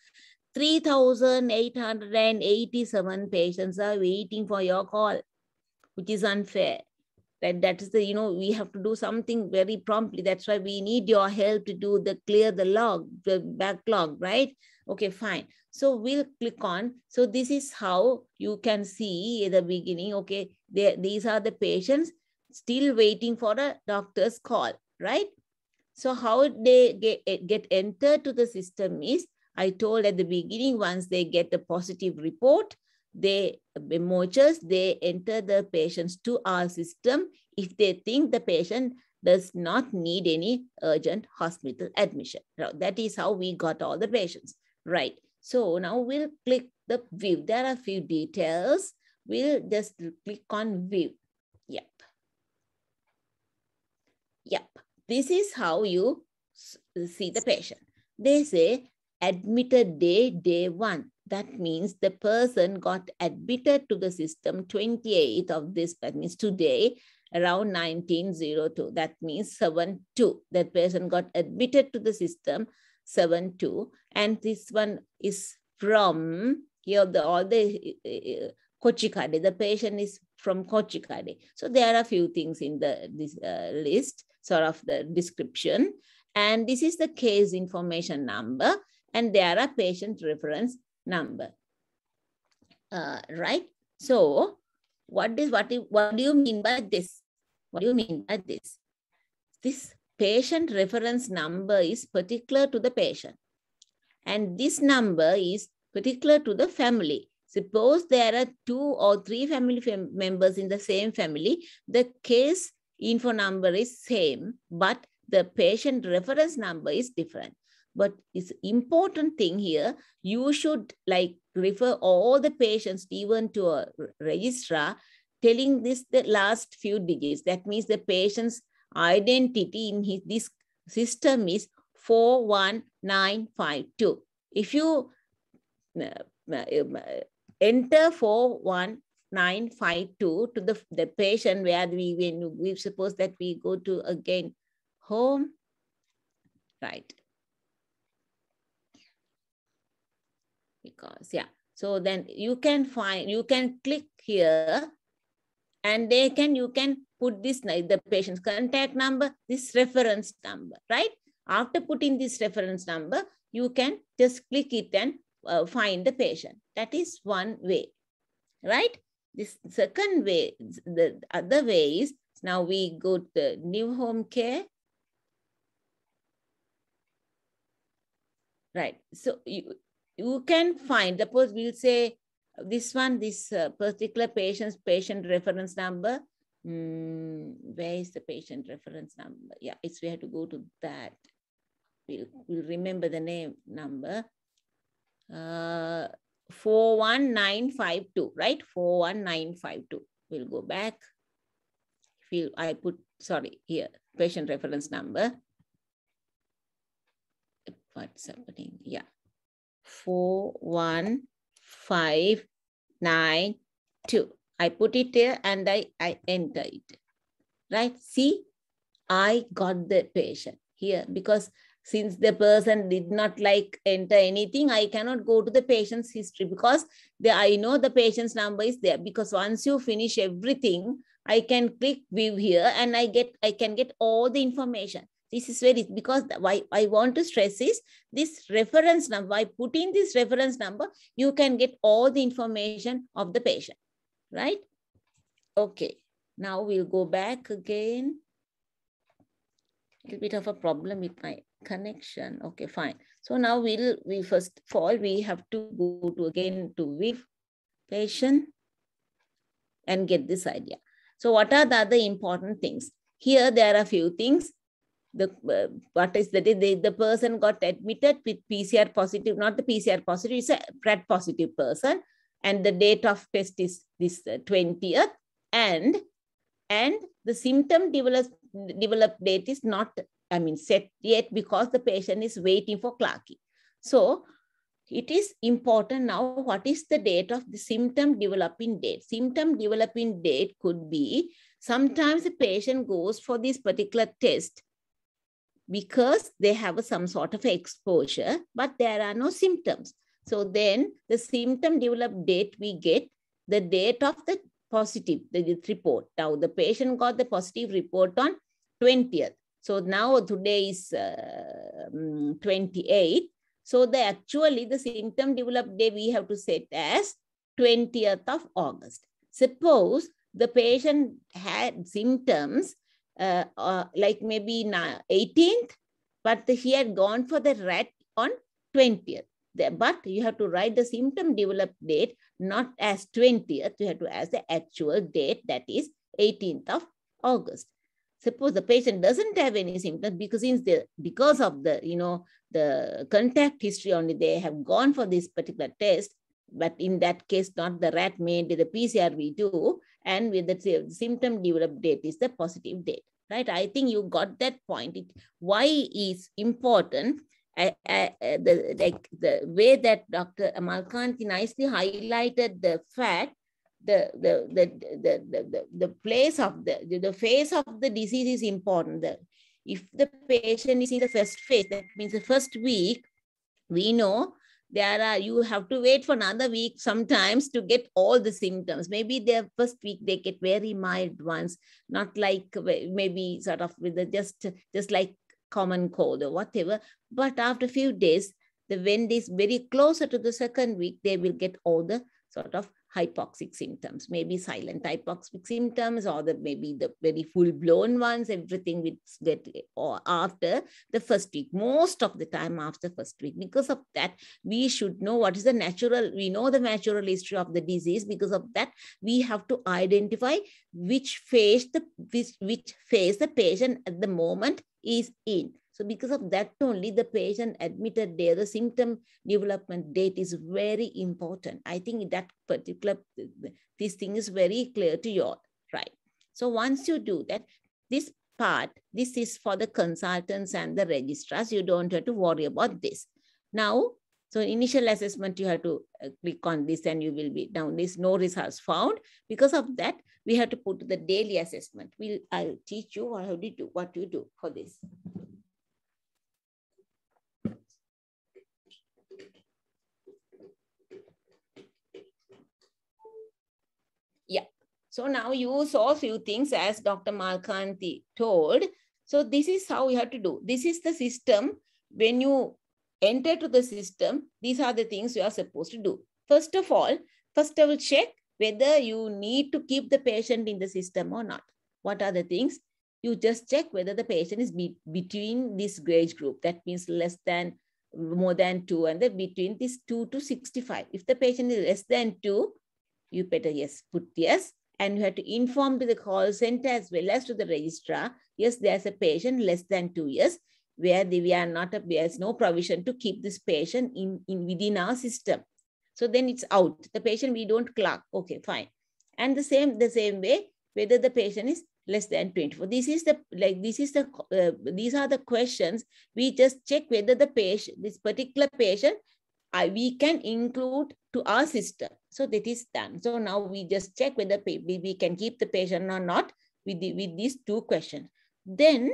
Speaker 2: 3,887 patients are waiting for your call, which is unfair. That is we have to do something very promptly. That's why we need your help to clear the backlog, right? Okay, fine. So we'll click on. So this is how you can see at the beginning. Okay, these are the patients still waiting for a doctor's call, right? So how they get entered to the system is, I told at the beginning, once they get a positive report, they enter the patients to our system. If they think the patient does not need any urgent hospital admission. Now, that is how we got all the patients, right? So now we'll click the view. There are a few details. We'll just click on view. Yep. Yep. This is how you see the patient. They say admitted day 1. That means the person got admitted to the system 28th of this, that means today, around 1902. That means 7/2. That person got admitted to the system 7/2. And this one is from here, all the Kochikade. The patient is from Kochikade. So there are a few things in this list, sort of the description. And this is the case information number. And there are patient reference number. Right? So what do you mean by this? What do you mean by this? This patient reference number is particular to the patient. And this number is particular to the family. Suppose there are 2 or 3 family members in the same family, the case info number is same, but the patient reference number is different. But it's important thing here, you should like refer all the patients even to a registrar telling this the last few digits. That means the patient's identity in this system is 41952. If you enter 41952 to the patient where we suppose that we go to again home, right? Because yeah, so then you can click here and you can put this, the patient's contact number, this reference number, right? After putting this reference number, you can just click it and find the patient. That is one way, right? This second way, the other way is, now we go to the new home care. Right, so you can find, suppose we'll say this one, this particular patient reference number. Where is the patient reference number? Yeah, we have to go to that. We'll remember the name number. 41952, right? 41952. We'll go back. I put, sorry, here, patient reference number. What's happening? Yeah. 41592. I put it there and I enter it. Right? See, I got the patient here because since the person did not like enter anything, I cannot go to the patient's history because I know the patient's number is there, because once you finish everything, I can click view here and I can get all the information. This is very, because why I want to stress is this reference number. By putting this reference number, you can get all the information of the patient, right? Okay, now we'll go back again. A little bit of a problem with my connection. Okay, fine. So now we first of all, we have to go to again to view patient and get this idea. So what are the other important things? Here there are a few things. What is the person got admitted with PCR positive, not the PCR positive, it's a PrEP positive person, and the date of test is this 20th, and the symptom develop date is not, set yet because the patient is waiting for Clarke. So it is important now, what is the date of the symptom developing date? Symptom developing date could be, sometimes the patient goes for this particular test because they have some sort of exposure, but there are no symptoms. So then the symptom developed date, we get the date of the positive, the report. Now the patient got the positive report on 20th. So now today is 28th. So actually the symptom developed day we have to set as 20th of August. Suppose the patient had symptoms like maybe 18th, but he had gone for the RAT on 20th. But you have to write the symptom developed date not as 20th, you have to as the actual date, that is 18th of August. suppose the patient doesn't have any symptoms because of the contact history only, they have gone for this particular test, but in that case, not the rat made the PCR we do, and with the symptom developed date is the positive date, right? I think you got that point. Why is important? The way that Dr. Amalkanti nicely highlighted the fact, the place of the phase of the disease is important. If the patient is in the first phase, that means the first week, we know you have to wait for another week sometimes to get all the symptoms. Maybe the first week they get very mild ones, not like maybe sort of with the just like common cold or whatever. But after a few days, when this very closer to the second week, they will get all the sort of hypoxic symptoms, maybe silent hypoxic symptoms, or maybe the very full-blown ones, everything will get or after the first week, most of the time after first week. Because of that, we should know what is the natural, we know the natural history of the disease. Because of that, we have to identify which phase the patient at the moment is in. So because of that only, the patient admitted there, the symptom development date is very important. I think that particular, this thing is very clear to you all, right? So once you do that, this part, this is for the consultants and the registrars. You don't have to worry about this. Now, so initial assessment, you have to click on this and you will be down this, no results found. Because of that, we have to put the daily assessment. I'll teach you what you do for this. Yeah, so now you saw a few things as Dr. Malkanti told. So this is how you have to do. This is the system. When you enter to the system, these are the things you are supposed to do. First of all, I will check whether you need to keep the patient in the system or not. What are the things? You just check whether the patient is between this age group. That means more than 2, and then between this 2 to 65. If the patient is less than 2, you better put yes. And you have to inform to the call center as well as to the registrar, yes, there's a patient less than 2 years where there's no provision to keep this patient within our system. So then it's out. The patient we don't clock. Okay, fine. And the same way, whether the patient is less than 24. These are the questions. We just check whether the patient, this particular patient, we can include to our system. So that is done. So now we just check whether we can keep the patient or not with these 2 questions. Then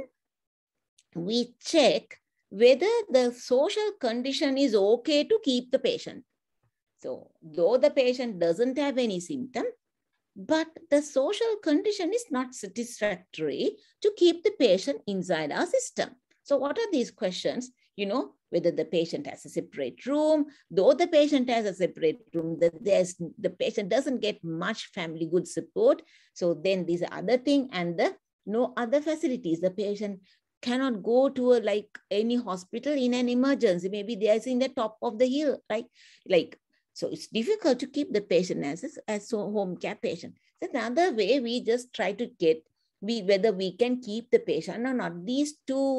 Speaker 2: we check whether the social condition is okay to keep the patient. So though the patient doesn't have any symptom, but the social condition is not satisfactory to keep the patient inside our system. So what are these questions? Whether the patient has a separate room. Though the patient has a separate room, the patient doesn't get much family good support. So then these are other thing, and no other facilities. The patient cannot go to any hospital in an emergency. Maybe they are in the top of the hill, right? So it's difficult to keep the patient as a home care patient. So another way, we just try to get whether we can keep the patient or not. These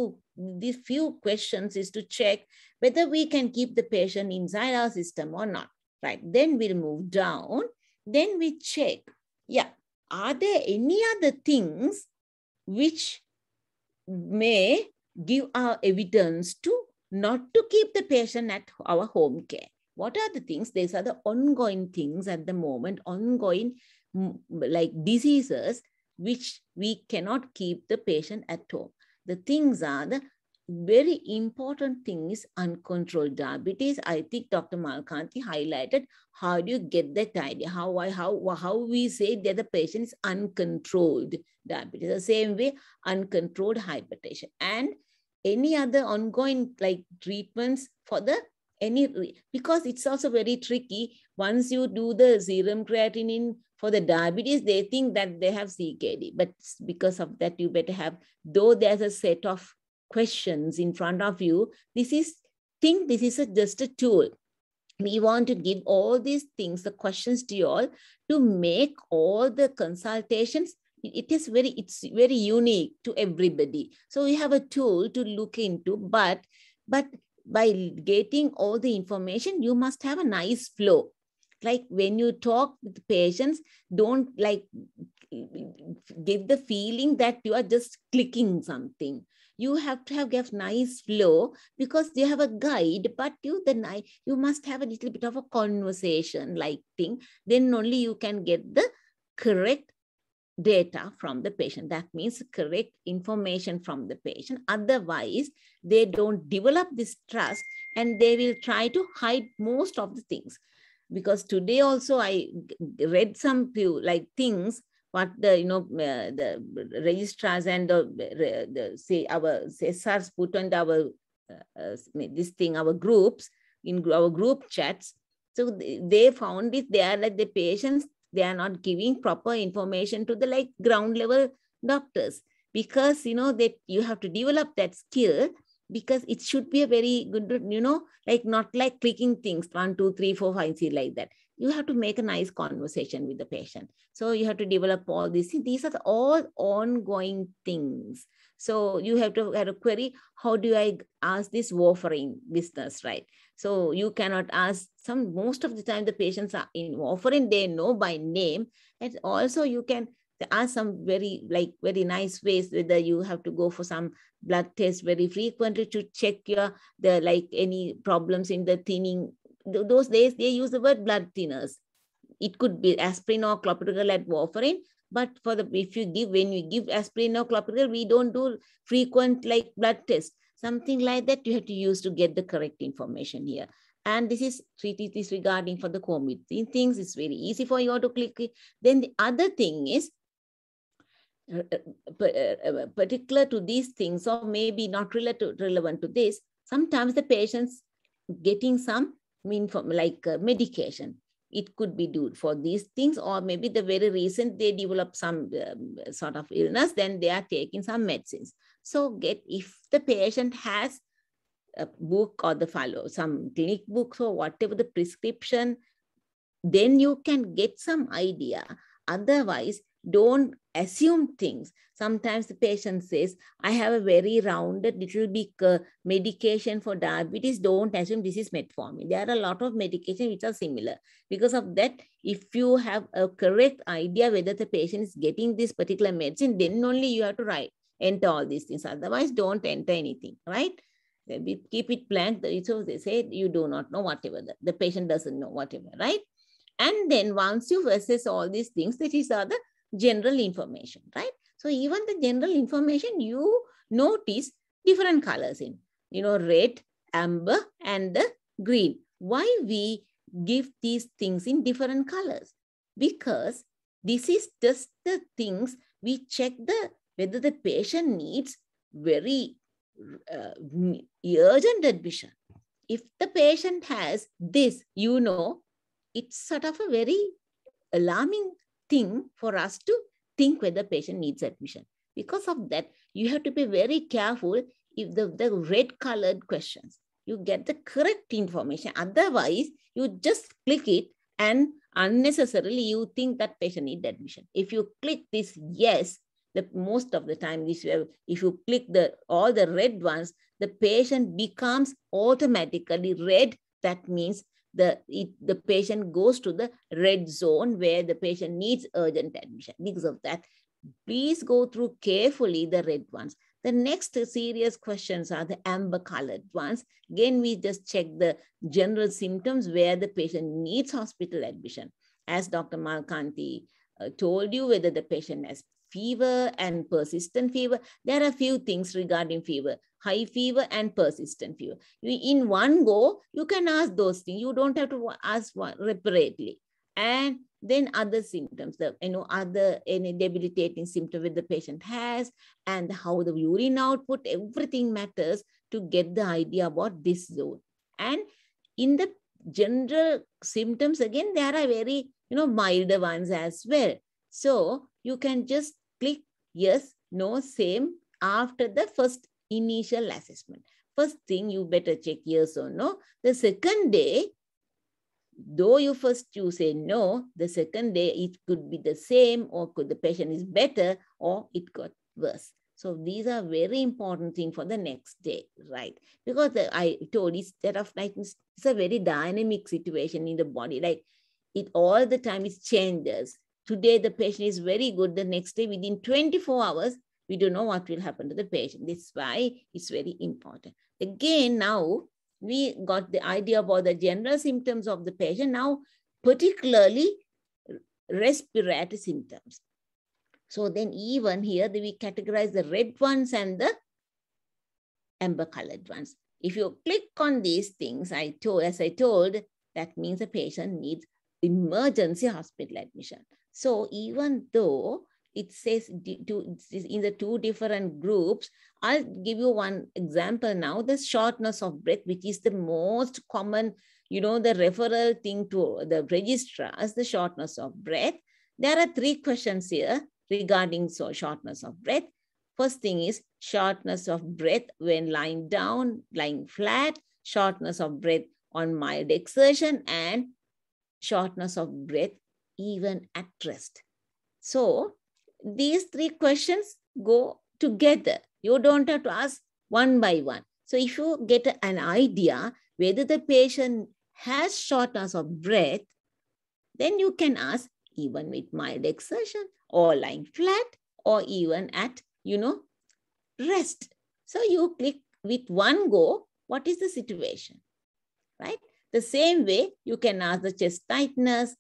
Speaker 2: few questions is to check whether we can keep the patient inside our system or not, right? Then we'll move down. Then we check, are there any other things which may give our evidence to not to keep the patient at our home care? What are the things? These are the ongoing things at the moment, ongoing diseases which we cannot keep the patient at home. The things are, the very important thing is uncontrolled diabetes. I think Dr. Malkanti highlighted how do you get that idea, how we say that the patient is uncontrolled diabetes. The same way, uncontrolled hypertension, and any other ongoing treatments for because it's also very tricky. Once you do the serum creatinine for the diabetes, they think that they have CKD, but because of that, you better have, though there's a set of questions in front of you, this is just a tool. We want to give all these things, the questions to you all, to make all the consultations it's very unique to everybody. So we have a tool to look into, but by getting all the information, you must have a nice flow. Like when you talk with patients, don't like give the feeling that you are just clicking something. You have to have nice flow, because you have a guide, but you must have a little bit of a conversation like thing. Then only you can get the correct data from the patient. That means correct information from the patient. Otherwise, they don't develop this trust and they will try to hide most of the things. Because today also I read some few like things what the the registrars and the say our SRs put on our this thing, our groups, in our group chats. So they found it there that the patients, they are not giving proper information to the like ground level doctors, because that you have to develop that skill, because it should be a very good, like not like clicking things 1, 2, 3, 4, 5, 6 like that. You have to make a nice conversation with the patient. So you have to develop all these. These are all ongoing things. So you have to have a query, how do I ask this warfarin business, right? So you cannot ask most of the time the patients are in warfarin, they know by name. And also you can ask some very nice ways, whether you have to go for some blood test very frequently to check any problems in the thinning. Those days they use the word blood thinners. It could be aspirin or clopidogrel at warfarin, but when we give aspirin or clopidogrel, we don't do frequent like blood tests. Something like that you have to use to get the correct information here. And this is regarding for the comorbid things. It's very easy for you to click it. Then the other thing is particular to these things, or maybe not relevant to this. Sometimes the patients getting some medication. It could be due for these things, or maybe the very recent they develop some sort of illness, then they are taking some medicines. So if the patient has a book or some clinic books or whatever the prescription, then you can get some idea. Otherwise, don't assume things. Sometimes the patient says, I have a very rounded little big medication for diabetes. Don't assume this is metformin. There are a lot of medications which are similar. Because of that, if you have a correct idea whether the patient is getting this particular medicine, then only you have to enter all these things. Otherwise, don't enter anything, right? Keep it blank. So they say you do not know whatever. The patient doesn't know whatever, right? And then once you assess all these things, these are the general information, right? So even the general information, you notice different colors in, red, amber, and the green. Why we give these things in different colors? Because this is just the things we check whether the patient needs very urgent admission. If the patient has this, it's sort of a very alarming thing for us to think whether patient needs admission. Because of that, you have to be very careful if the red colored questions, you get the correct information. Otherwise, you just click it and unnecessarily you think that patient needs admission. If you click this yes, most of the time, if you click all the red ones, the patient becomes automatically red. That means the patient goes to the red zone where the patient needs urgent admission. Because of that, please go through carefully the red ones. The next serious questions are the amber colored ones. Again, we just check the general symptoms where the patient needs hospital admission. As Dr. Malkanti told you, whether the patient has fever and persistent fever. There are a few things regarding fever, high fever and persistent fever. In one go, you can ask those things. You don't have to ask separately. And then other symptoms, any debilitating symptom that the patient has, and how the urine output, everything matters to get the idea about this zone. And in the general symptoms, again, there are very, milder ones as well. So you can just click yes, no, same after the first initial assessment. First thing, you better check yes or no. The second day, though you say no, the second day it could be the same, or could the patient is better, or it got worse. So these are very important thing for the next day, right? Because I told you, state of tightness is a very dynamic situation in the body. Like it all the time it changes. Today the patient is very good. The next day, within 24 hours, we don't know what will happen to the patient. That's why it's very important. Again, now we got the idea about the general symptoms of the patient. Now, particularly respiratory symptoms. So then even here, we categorize the red ones and the amber colored ones. If you click on these things, as I told, that means the patient needs emergency hospital admission. So even though it says in the two different groups, I'll give you one example now, the shortness of breath, which is the most common, the referral thing to the registrars, the shortness of breath. There are 3 questions here regarding shortness of breath. First thing is shortness of breath when lying down, lying flat, shortness of breath on mild exertion, and shortness of breath even at rest. So these 3 questions go together. You don't have to ask one by one. So if you get an idea whether the patient has shortness of breath, then you can ask even with mild exertion or lying flat or even at, rest. So you click with one go, what is the situation, right? The same way you can ask the chest tightness,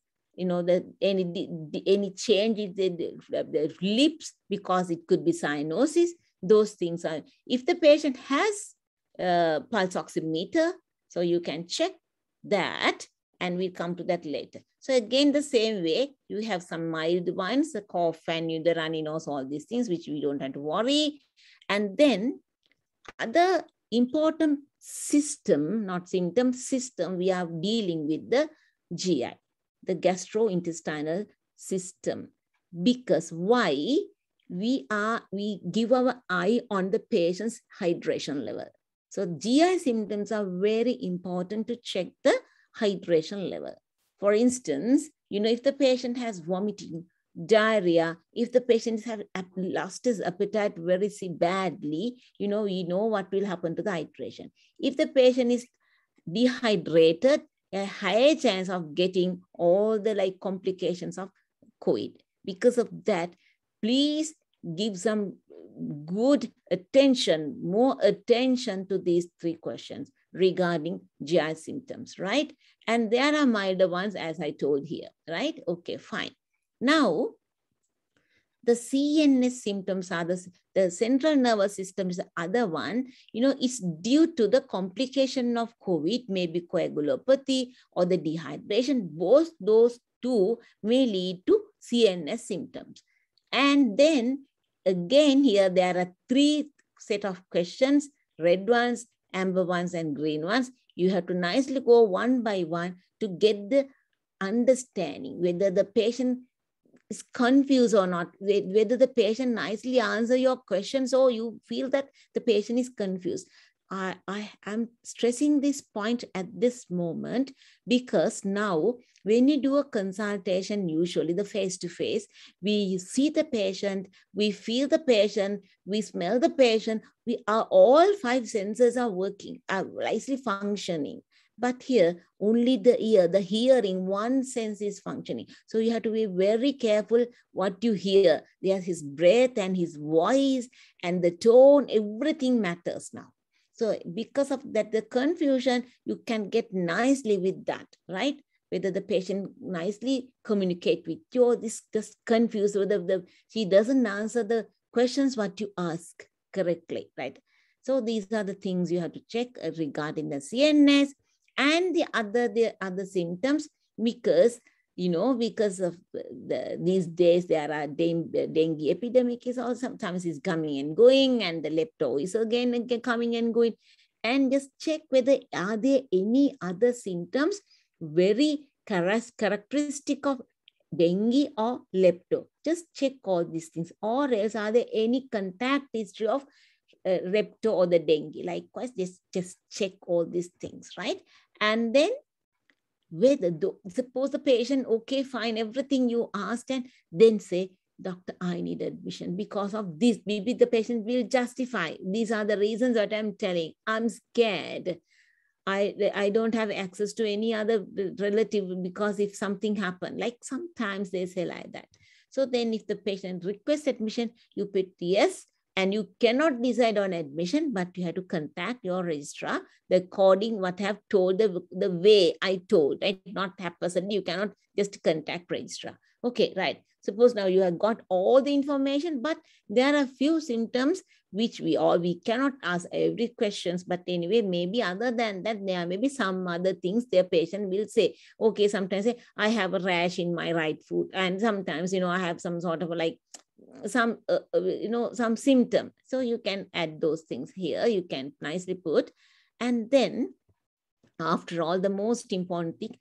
Speaker 2: any change in the lips, because it could be cyanosis. Those things are, if the patient has pulse oximeter, so you can check that, and we'll come to that later. So again, the same way, you have some mild ones, the cough and the runny nose, all these things, which we don't have to worry. And then other important system, not symptom, system, we are dealing with the GI, the gastrointestinal system. Because why? We give our eye on the patient's hydration level. So GI symptoms are very important to check the hydration level. For instance, if the patient has vomiting, diarrhea, if the patient has lost his appetite very badly, we know what will happen to the hydration. If the patient is dehydrated, a higher chance of getting all the complications of COVID. Because of that, please give some good attention, more attention to these 3 questions regarding GI symptoms, right? And there are milder ones, as I told here, right? Okay, fine. Now, the CNS symptoms are the central nervous system is the other one. It's due to the complication of COVID, maybe coagulopathy or the dehydration. Both those 2 may lead to CNS symptoms. And then again, here there are 3 set of questions, red ones, amber ones, and green ones. You have to nicely go one by one to get the understanding whether the patient is confused or not, whether the patient nicely answer your questions or you feel that the patient is confused. I am stressing this point at this moment because now when you do a consultation, usually the face-to-face, we see the patient, we feel the patient, we smell the patient, all 5 senses are working, are nicely functioning. But here, only the ear, the hearing, one sense is functioning. So you have to be very careful what you hear. There's his breath and his voice and the tone, everything matters now. So because of that, the confusion, you can get nicely with that, right? Whether the patient nicely communicate with you, or this just confused, whether she doesn't answer the questions what you ask correctly, right? So these are the things you have to check regarding the CNS and the other symptoms, because because of these days there are dengue epidemic is also sometimes is coming and going, and the lepto is again coming and going. And just check whether are there any other symptoms very characteristic of dengue or lepto. Just check all these things. Or else are there any contact history of lepto or the dengue? Likewise, just check all these things, right? And then Suppose the patient, okay, fine, everything you asked, and then say, doctor, I need admission because of this. Maybe the patient will justify. These are the reasons that I'm telling. I'm scared. I don't have access to any other relative because if something happened, like sometimes they say like that. So then if the patient requests admission, you put yes, and you cannot decide on admission, but you have to contact your registrar, according what I have told, the way I told, right? Not that person, you cannot just contact registrar. Okay, right. Suppose now you have got all the information, but there are a few symptoms which we cannot ask every questions, but anyway, maybe other than that, there may be some other things their patient will say. Okay, sometimes say, I have a rash in my right foot, and sometimes, I have some sort of like some, some symptom. So you can add those things here. You can nicely put, and then after all, the most important thing,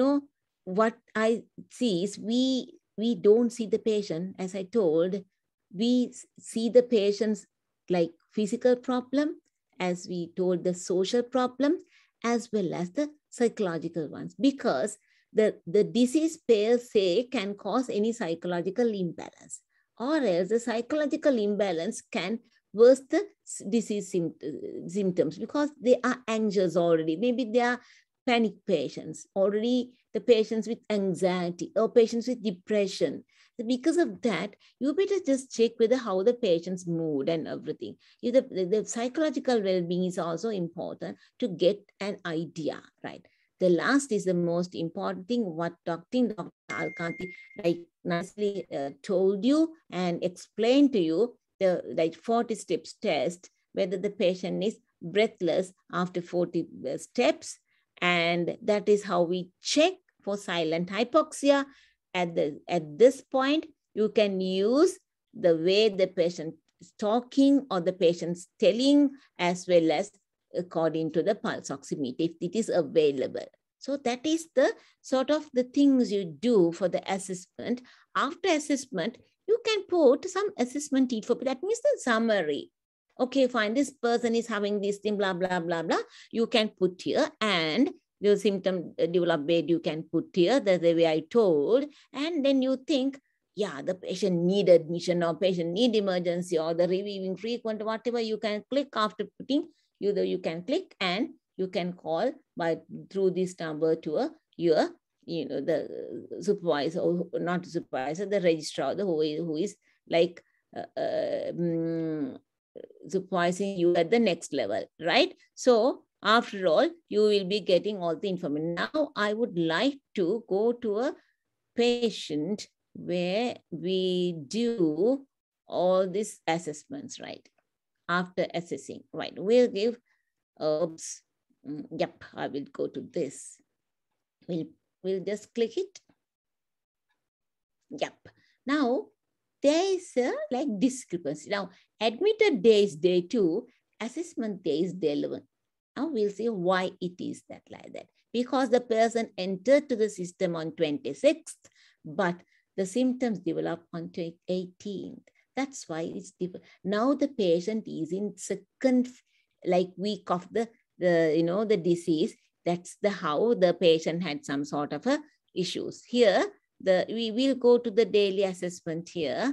Speaker 2: what I see is we don't see the patient, as I told, we see the patient's like physical problem, as we told, the social problems, as well as the psychological ones, because the disease per se can cause any psychological imbalance, or else the psychological imbalance can worsen the disease symptoms because they are anxious already. Maybe they are panic patients already, the patients with anxiety or patients with depression. Because of that, you better just check whether how the patient's mood and everything. The psychological well-being is also important to get an idea, right? The last is the most important thing, what Dr. Alkanti like nicely told you and explained to you, the like 40 steps test, whether the patient is breathless after 40 steps. And that is how we check for silent hypoxia. At this point, you can use the way the patient is talking or the patient's telling, as well as according to the pulse oximeter, if it is available. So that is the sort of the things you do for the assessment. After assessment, you can put some assessment info. That means the summary. Okay, fine, this person is having this thing, blah, blah, blah, blah. You can put here, and the symptom develop bed, you can put here, that's the way I told. And then you think, yeah, the patient need admission or patient need emergency or the reviewing frequent, whatever, you can click after putting, you can click and you can call through this number to your, the supervisor, or not supervisor, the registrar, who is like supervising you at the next level, right? So after all, you will be getting all the information. Now I would like to go to a patient where we do all these assessments, right? After assessing, right? We'll give, yep, I will go to this. We'll just click it. Yep. Now, there is a like discrepancy. Now, admitted day is day 2, assessment day is day 11. Now, we'll see why it is that like that. Because the person entered to the system on 26th, but the symptoms develop on 18th. That's why it's different. Now, the patient is in second like week of the disease. That's how the patient had some sort of a issues. Here, we will go to the daily assessment here.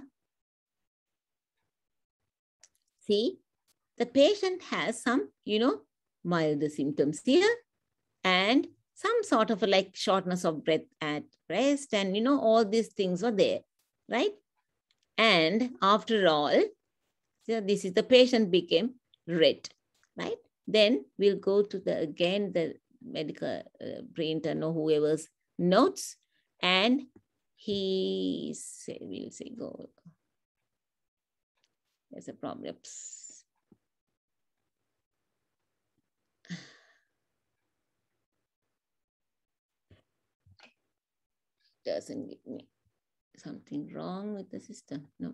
Speaker 2: See, the patient has some, mild symptoms here, and some sort of like shortness of breath at rest, and all these things were there, right? And after all, so this is the patient became red, right? Then we'll go to the medical printer or whoever's notes, and we'll say go. There's a problem. Doesn't give me something wrong with the system. No.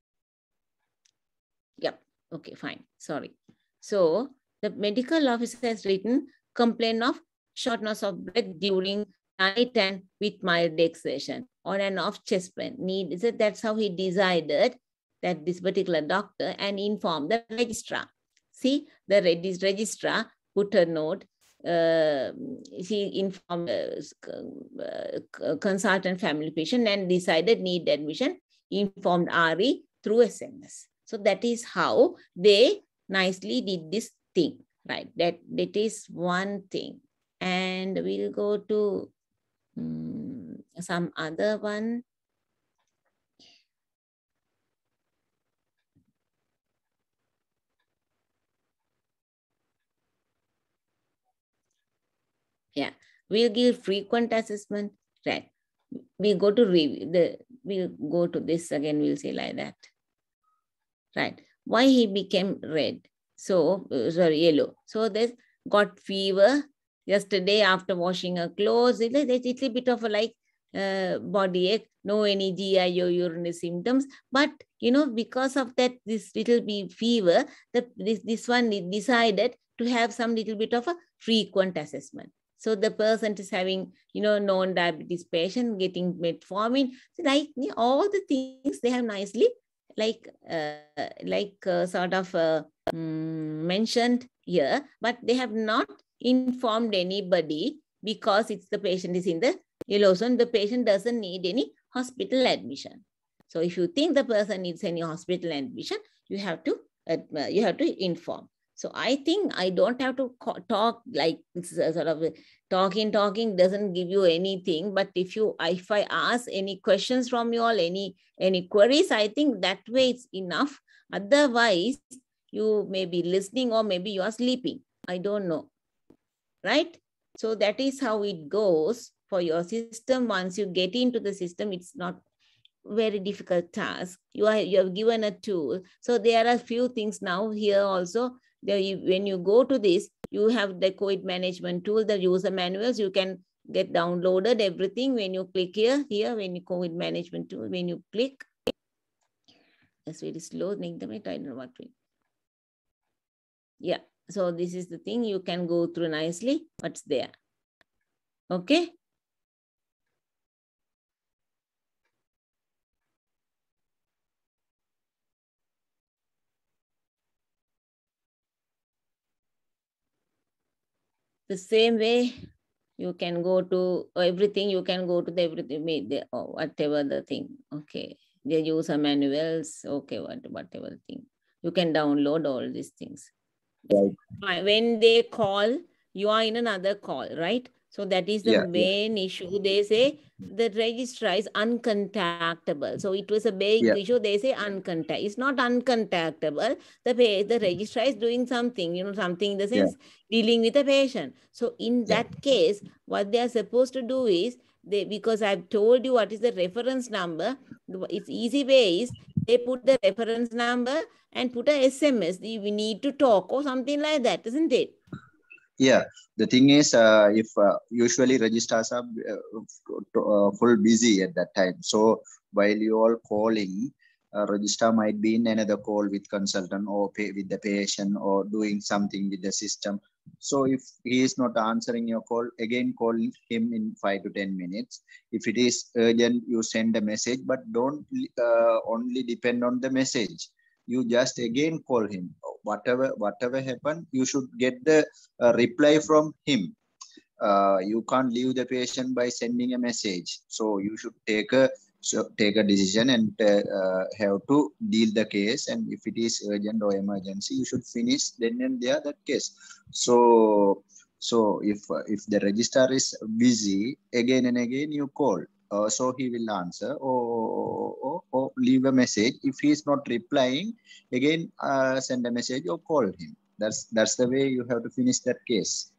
Speaker 2: Yep. Okay, fine. Sorry. So the medical officer has written complaint of shortness of breath during night and with mild exertion, on and off chest pain. That's how he decided that this particular doctor, and informed the registrar. See, the registrar put a note, she informed consultant family patient and decided need admission, informed RE through SMS. So that is how they nicely did this thing, right? That is one thing. And we'll go to some other one. Yeah, we'll give frequent assessment, right? We'll go to review. We'll go to this again, we'll say like that. Right. Why he became red? So, sorry, yellow. So there's got fever yesterday after washing her clothes. It's a little bit of a like body ache, no any GI or urinary symptoms. But, you know, because of that, this little bit fever, this one decided to have some little bit of a frequent assessment. So the person is having, you know, non-diabetes patient getting metformin. So like all the things they have nicely sort of mentioned here, but they have not informed anybody because it's the patient is in the yellow zone. The patient doesn't need any hospital admission. So if you think the person needs any hospital admission, you have to inform. So I think I don't have to talk like sort of talking doesn't give you anything. But if I ask any questions from you all, any queries, I think that way it's enough. Otherwise, you may be listening or maybe you are sleeping. I don't know. Right? So that is how it goes for your system. Once you get into the system, it's not very difficult task. You have given a tool. So there are a few things now here also. When you go to this, you have the COVID management tool, the user manuals, you can get downloaded everything. When you click here, when you COVID management tool, when you click, it's very slow. I don't know what to. Yeah, so this is the thing. You can go through nicely what's there. Okay. The same way, you can go to everything. You can go to the everything, whatever the thing. Okay, the user manuals. Okay, whatever thing. You can download all these things. Right. When they call, you are in another call, right? So that is the main issue. They say the registrar is uncontactable. So it was a big issue. They say uncontactable. It's not uncontactable. The registrar is doing something, you know, something in the sense dealing with a patient. So in that case, what they are supposed to do is, because I've told you what is the reference number, it's easy way is they put the reference number and put a SMS. We need to talk or something like that, isn't it?
Speaker 4: Yeah, the thing is, if usually registrars are full busy at that time. So while you all calling, registrar might be in another call with consultant or with the patient or doing something with the system. So if he is not answering your call, again call him in 5 to 10 minutes. If it is urgent, you send a message, but don't only depend on the message. You just again call him. Whatever happened, you should get the reply from him. You can't leave the patient by sending a message. So you should take a decision and have to deal the case. And if it is urgent or emergency, you should finish then and there that case. So if the registrar is busy, again and again you call. So he will answer or leave a message. If he is not replying, again send a message or call him. That's the way you have to finish that case.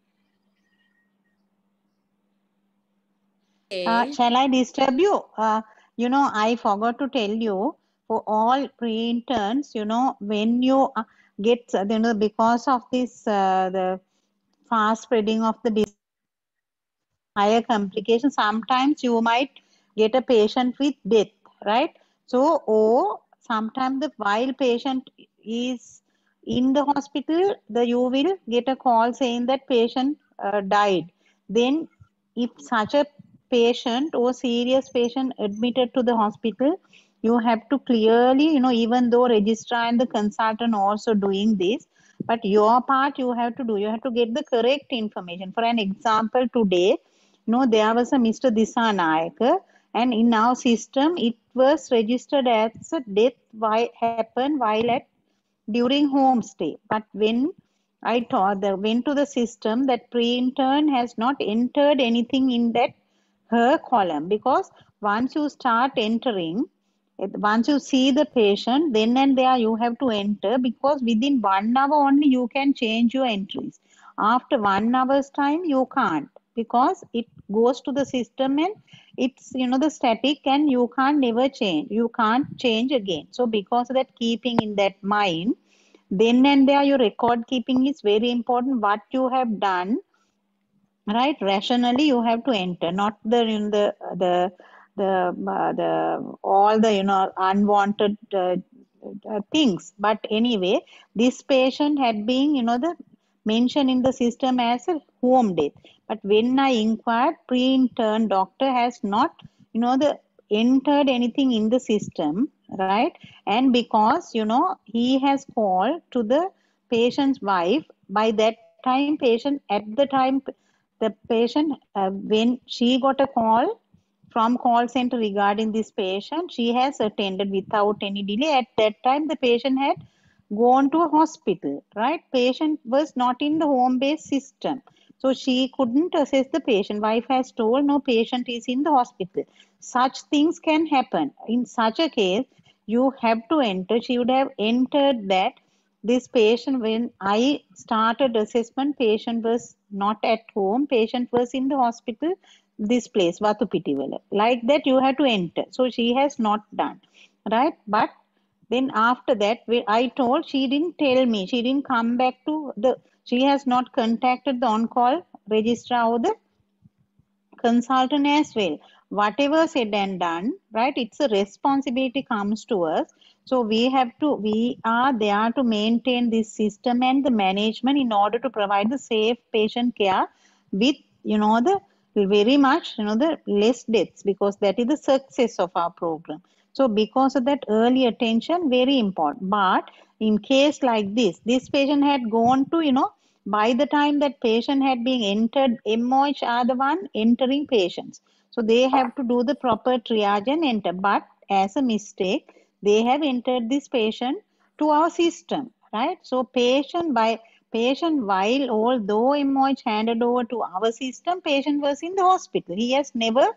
Speaker 1: Shall I disturb you? You know, I forgot to tell you, for all pre-interns, you know, when you get, you know, because of this, the fast spreading of the disease, higher complications, sometimes you might get a patient with death, right? So, or sometimes while patient is in the hospital, you will get a call saying that patient died. Then if such a patient or serious patient admitted to the hospital, you have to clearly, you know, even though registrar and the consultant also doing this, But your part you have to do. You have to get the correct information. For an example, today, there was a Mr. Disanayake, and in our system, it was registered as a death happened during homestay. But when I went to the system, that pre-intern has not entered anything in that her column, because once you start entering, once you see the patient, then and there you have to enter, because within 1 hour only you can change your entries. After 1 hour's time, you can't, because it goes to the system and it's the static, and you can't never change. You can't change again. So because of that, keeping in that mind, then and there your record keeping is very important. What you have done, right, rationally you have to enter, not the all the unwanted things. But anyway, this patient had been the mentioned in the system as a home death. But when I inquired, pre-intern doctor has not the entered anything in the system, right? And because he has called to the patient's wife, by that time patient, at the time the patient, when she got a call from call center regarding this patient, she has attended without any delay. At that time, the patient had gone to a hospital, right? Patient was not in the home-based system. So she couldn't assess the patient. Wife has told, no, patient is in the hospital. Such things can happen. In such a case, you have to enter. She would have entered that this patient, when I started assessment, patient was not at home. Patient was in the hospital, this place, Vatupitivala. Like that, you have to enter. So she has not done, right? But then after that, I told, she didn't tell me. She didn't come back to she has not contacted the on-call registrar or the consultant as well. Whatever said and done, right? It's a responsibility comes to us. So we are there to maintain this system and the management in order to provide the safe patient care with, the very much, the less deaths, because that is the success of our program. So because of that, early attention, very important. But in case like this patient had gone to, by the time that patient had been entered, MOH are the one entering patients. So they have to do the proper triage and enter. But as a mistake, they have entered this patient to our system, right? So patient, while although MOH handed over to our system, patient was in the hospital. He has never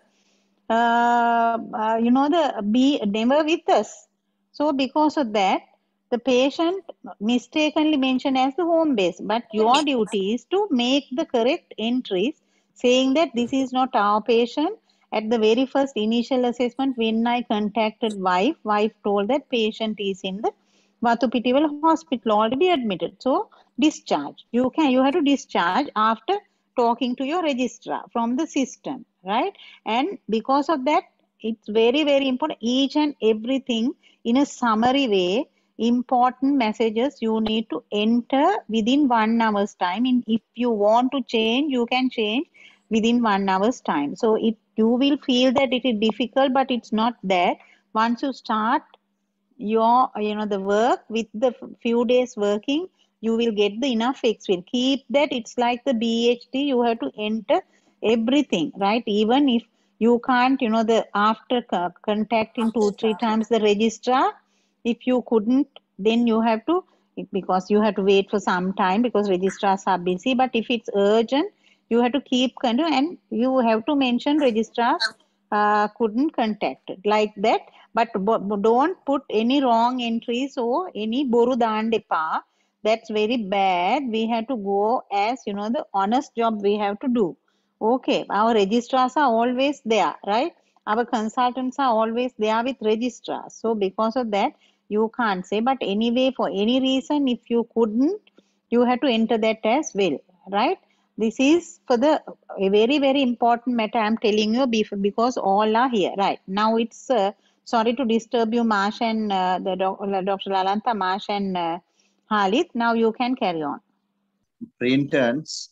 Speaker 1: never with us. So because of that, the patient mistakenly mentioned as the home base, but your duty is to make the correct entries saying that this is not our patient. At the very first initial assessment, when I contacted wife told that patient is in the Vatupitivala hospital already admitted. So discharge. You have to discharge after talking to your registrar from the system, right? And because of that, it's very, very important. Each and everything in a summary way, important messages you need to enter within 1 hour's time. If you want to change, you can change within 1 hour's time. So you will feel that it is difficult, but it's not that. Once you start your the work with the few days working, you will get the enough experience. Keep that. It's like the BHD, you have to enter everything, right? Even if you can't, the after contacting 2-3 times the registrar, if you couldn't, then you have to, because you have to wait for some time because registrars are busy. But if it's urgent, you have to keep and you have to mention registrars couldn't contact it, like that. But don't put any wrong entries or any boru daan depa. That's very bad. We have to go as the honest job we have to do. Okay, our registrars are always there, right? Our consultants are always there with registrars. So because of that, you can't say. But anyway, for any reason, if you couldn't, you have to enter that as well, right? This is for a very, very important matter I'm telling you because all are here, right? Now it's, sorry to disturb you, Marsh and Dr. Lalanta, Marsh and Halit. Now you can carry on.
Speaker 4: Pre-interns,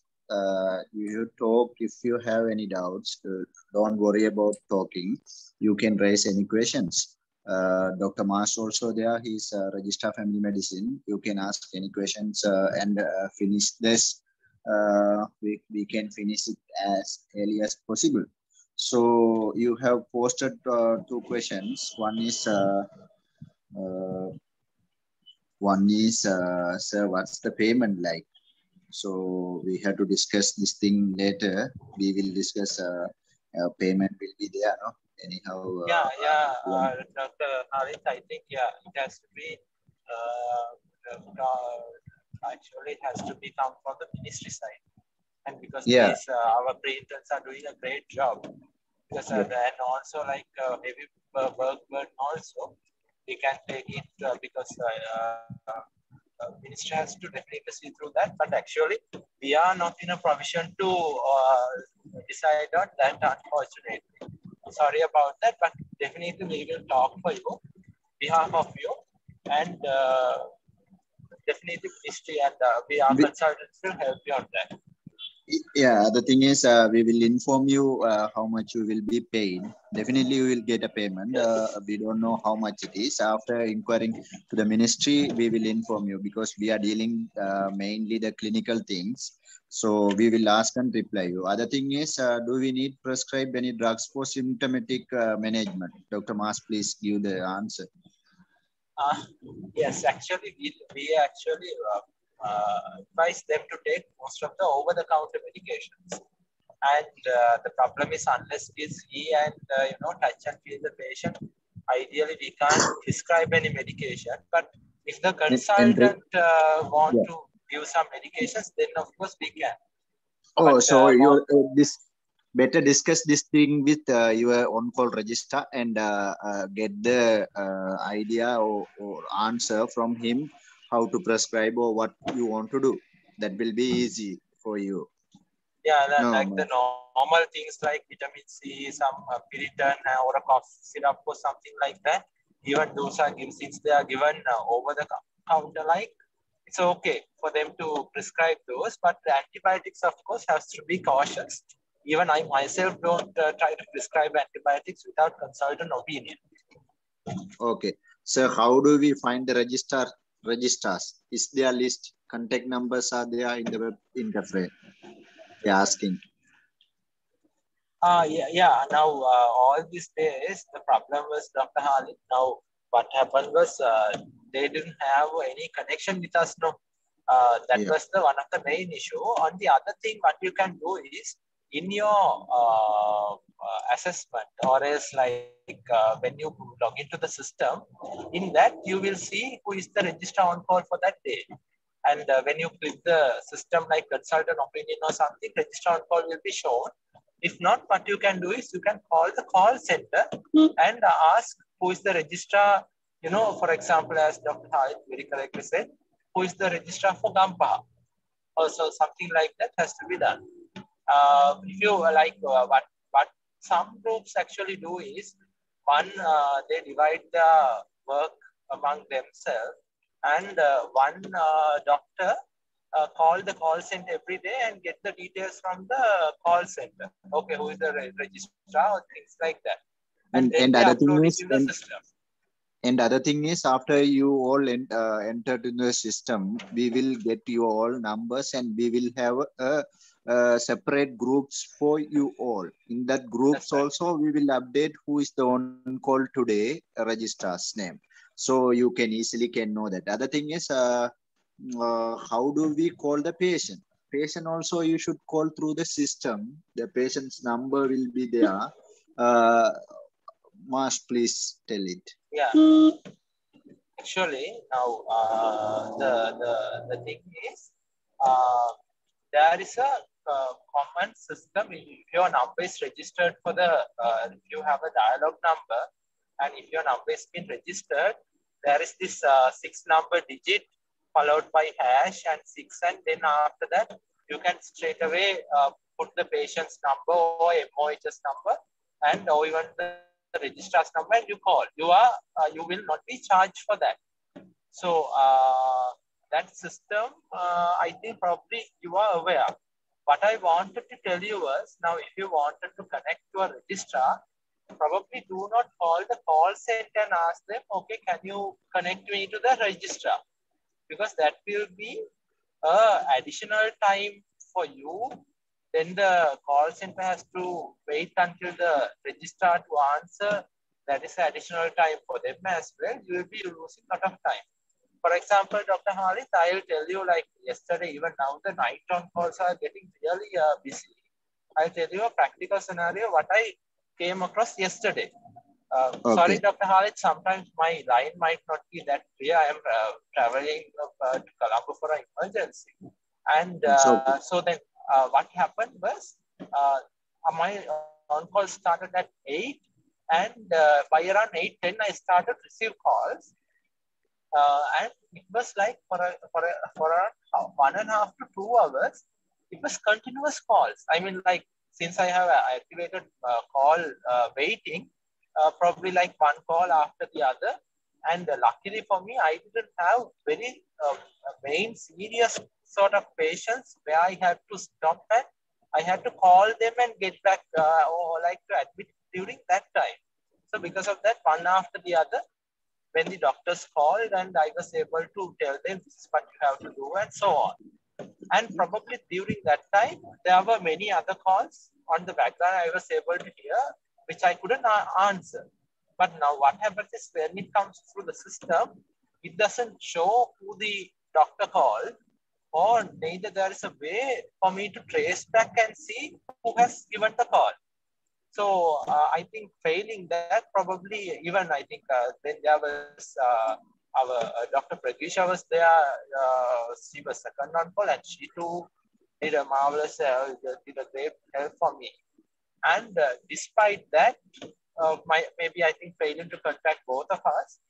Speaker 4: you talk if you have any doubts. Don't worry about talking. You can raise any questions. Dr. Mas also there. He's Registrar Family Medicine. You can ask any questions and finish this. We can finish it as early as possible. So you have posted 2 questions. One is, sir, what's the payment like? So we have to discuss this thing later. We will discuss payment will be there, no? Anyhow.
Speaker 5: Dr. Harith, I think, it has to be, actually it has to be come from the ministry side. And because these, our pre-interns are doing a great job. Because, and also like heavy work burden also, we can take it because ministry has to definitely see through that. But actually, we are not in a provision to decide on that, unfortunately. Sorry about that, but definitely we will talk for you, behalf of you, and definitely ministry and we are consultants will help you on that.
Speaker 4: Yeah, the thing is, we will inform you how much you will be paid. Definitely, you will get a payment. We don't know how much it is. After inquiring to the ministry, we will inform you because we are dealing mainly the clinical things. So we will ask and reply you. Other thing is, do we need prescribe any drugs for symptomatic management? Dr. Mas, please give the answer.
Speaker 5: Yes, actually, we actually advise them to take most of the over-the-counter medications. And the problem is, unless we see and touch and feel the patient, ideally we can't prescribe any medication. But if the consultant want to give some medications, then of course we can.
Speaker 4: Oh, so you better discuss this thing with your on-call register and get the idea or answer from him how to prescribe or what you want to do. That will be easy for you.
Speaker 5: Yeah, like the normal things like vitamin C, some Piriton or a cough syrup or something like that. Even those are given, since they are given over the counter, like it's okay for them to prescribe those. But the antibiotics, of course, has to be cautious. Even I myself don't try to prescribe antibiotics without consultant opinion.
Speaker 4: Okay. So how do we find the registrars? Is there a list? Contact numbers are there in the web interface? They're asking.
Speaker 5: Yeah. Now, all these days, the problem was, Dr. Harley, now what happened was they didn't have any connection with us. No, that was the one of the main issue. On the other thing, what you can do is, in your assessment, or else like when you log into the system, in that you will see who is the registrar on call for that day. And when you click the system like consultant opinion or something, registrar on call will be shown. If not, what you can do is you can call the call center and ask who is the registrar. For example, as Dr. Harith very correctly said, who is the registrar for Gampaha? Also, something like that has to be done. If you like, what some groups actually do is, one, they divide the work among themselves, and one doctor call the call center every day and get the details from the call center. Okay, who is the registrar or things like that. And then they upload it in the system.
Speaker 4: And other thing is, after you all entered in the system, we will get you all numbers and we will have separate groups for you all. In that groups also, we will update who is the on call today, registrar's name. So you can easily know that. Other thing is, how do we call the patient? Patient also you should call through the system. The patient's number will be there. Mas, please tell it.
Speaker 5: Yeah. Actually, now the thing is, there is a common system. If your number is registered for the, if you have a dialogue number, and if your number has been registered, there is this 6-number digit followed by hash and 6, and then after that you can straight away put the patient's number or MOHS number and or even the registrar's number, and you call. You will not be charged for that. So that system, I think probably you are aware. What I wanted to tell you was, now if you wanted to connect to a registrar, probably do not call the call center and ask them, okay, can you connect me to the registrar? Because that will be additional time for you. Then the call center has to wait until the registrar to answer. That is additional time for them as well. You will be losing a lot of time. For example, Dr. Harith, I'll tell you, like yesterday, even now the night on calls are getting really busy. I'll tell you a practical scenario what I came across yesterday. Sorry, Dr. Harith, sometimes my line might not be that clear. I am traveling to Colombo for an emergency. And so then what happened was my on-call started at 8, and by around 8:10, I started to receive calls. And it was like for around 1.5 to 2 hours, it was continuous calls. I mean, like, since I have activated call waiting, probably like one call after the other. And luckily for me, I didn't have very main serious sort of patients where I had to stop and I had to call them and get back or like to admit during that time. So because of that, one after the other, when the doctors called, and I was able to tell them this is what you have to do and so on. And probably during that time, there were many other calls on the background I was able to hear, which I couldn't answer. But now what happens is when it comes through the system, it doesn't show who the doctor called, or neither there is a way for me to trace back and see who has given the call. So I think failing that, probably even I think then there was our Dr. Pragisha was there. She was second on call, and she too did a marvelous, did a great help for me. And despite that, maybe I think failing to contact both of us,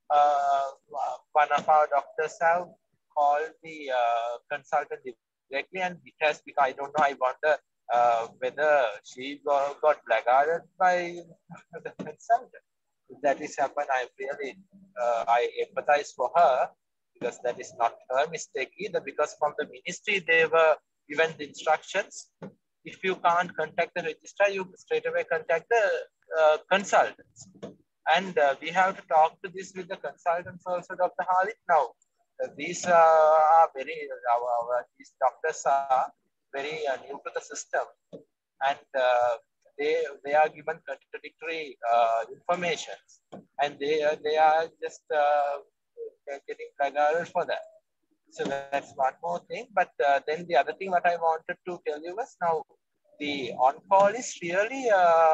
Speaker 5: one of our doctors have called the consultant directly, and it has become, I don't know, I wonder whether she got blackguarded by the consultant. If that is happened, I really, I empathize for her, because that is not her mistake either, because from the ministry, they were given the instructions. If you can't contact the registrar, you straight away contact the consultants. And we have to talk to this with the consultants also, Dr. Harith. Now, these are very, these doctors are very new to the system, and they are given contradictory information, and they are just getting blackguarded for that. So that's one more thing. But then the other thing what I wanted to tell you was, now the on-call is really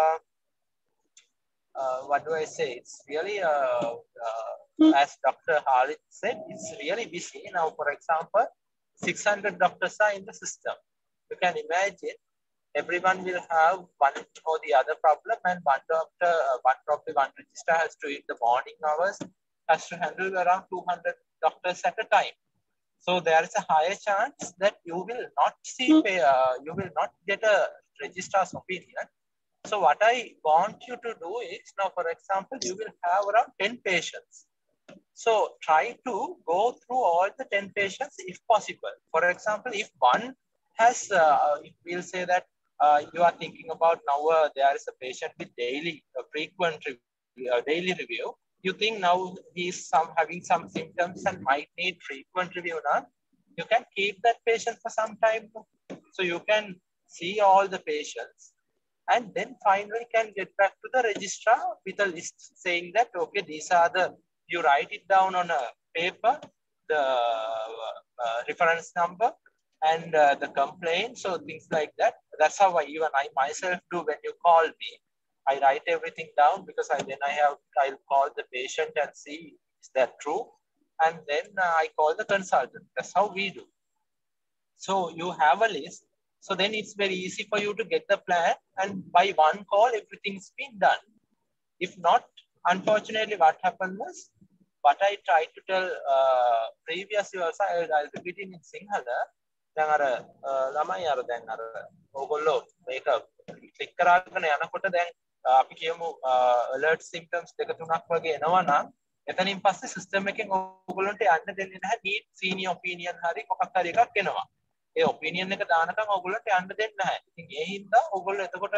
Speaker 5: what do I say? It's really as Dr. Harith said, it's really busy. Now, for example, 600 doctors are in the system. You can imagine everyone will have one or the other problem, and one doctor, one registrar has to, in the morning hours, has to handle around 200 doctors at a time. So there is a higher chance that you will not see, you will not get a registrar's opinion. So what I want you to do is, now, for example, you will have around 10 patients. So try to go through all the 10 patients if possible. For example, if one has, if we'll say that you are thinking about now there is a patient with daily frequent daily review. You think now he's having some symptoms and might need frequent review now. You can keep that patient for some time. So you can see all the patients, and then finally can get back to the registrar with a list saying that, okay, these are the, you write it down on a paper, the reference number and the complaint. So things like that. That's how even I myself do when you call me. I write everything down, because I'll call the patient and see, is that true? And then I call the consultant. That's how we do. So you have a list. So then it's very easy for you to get the plan, and by one call, everything's been done. If not, unfortunately, what happened was, what I tried to tell previously also, I'll repeat it in Sinhala. දැන් අර ළමයි අර දැන් අර ඕගොල්ලෝ මේක click කරගෙන යනකොට දැන් අපි කියමු alert symptoms දෙක තුනක් වගේ එනවා නම් එතනින් පස්සේ සිස්ටම් එකෙන් ඕගොල්ලන්ට යන්න දෙන්නේ නැහැ need senior opinion හරි මොකක් හරි එකක් එනවා. ඒ ඔපිනියන් එක දානකම් ඕගොල්ලන්ට යන්න දෙන්නේ නැහැ. ඉතින් ඒ හින්දා ඕගොල්ලෝ එතකොට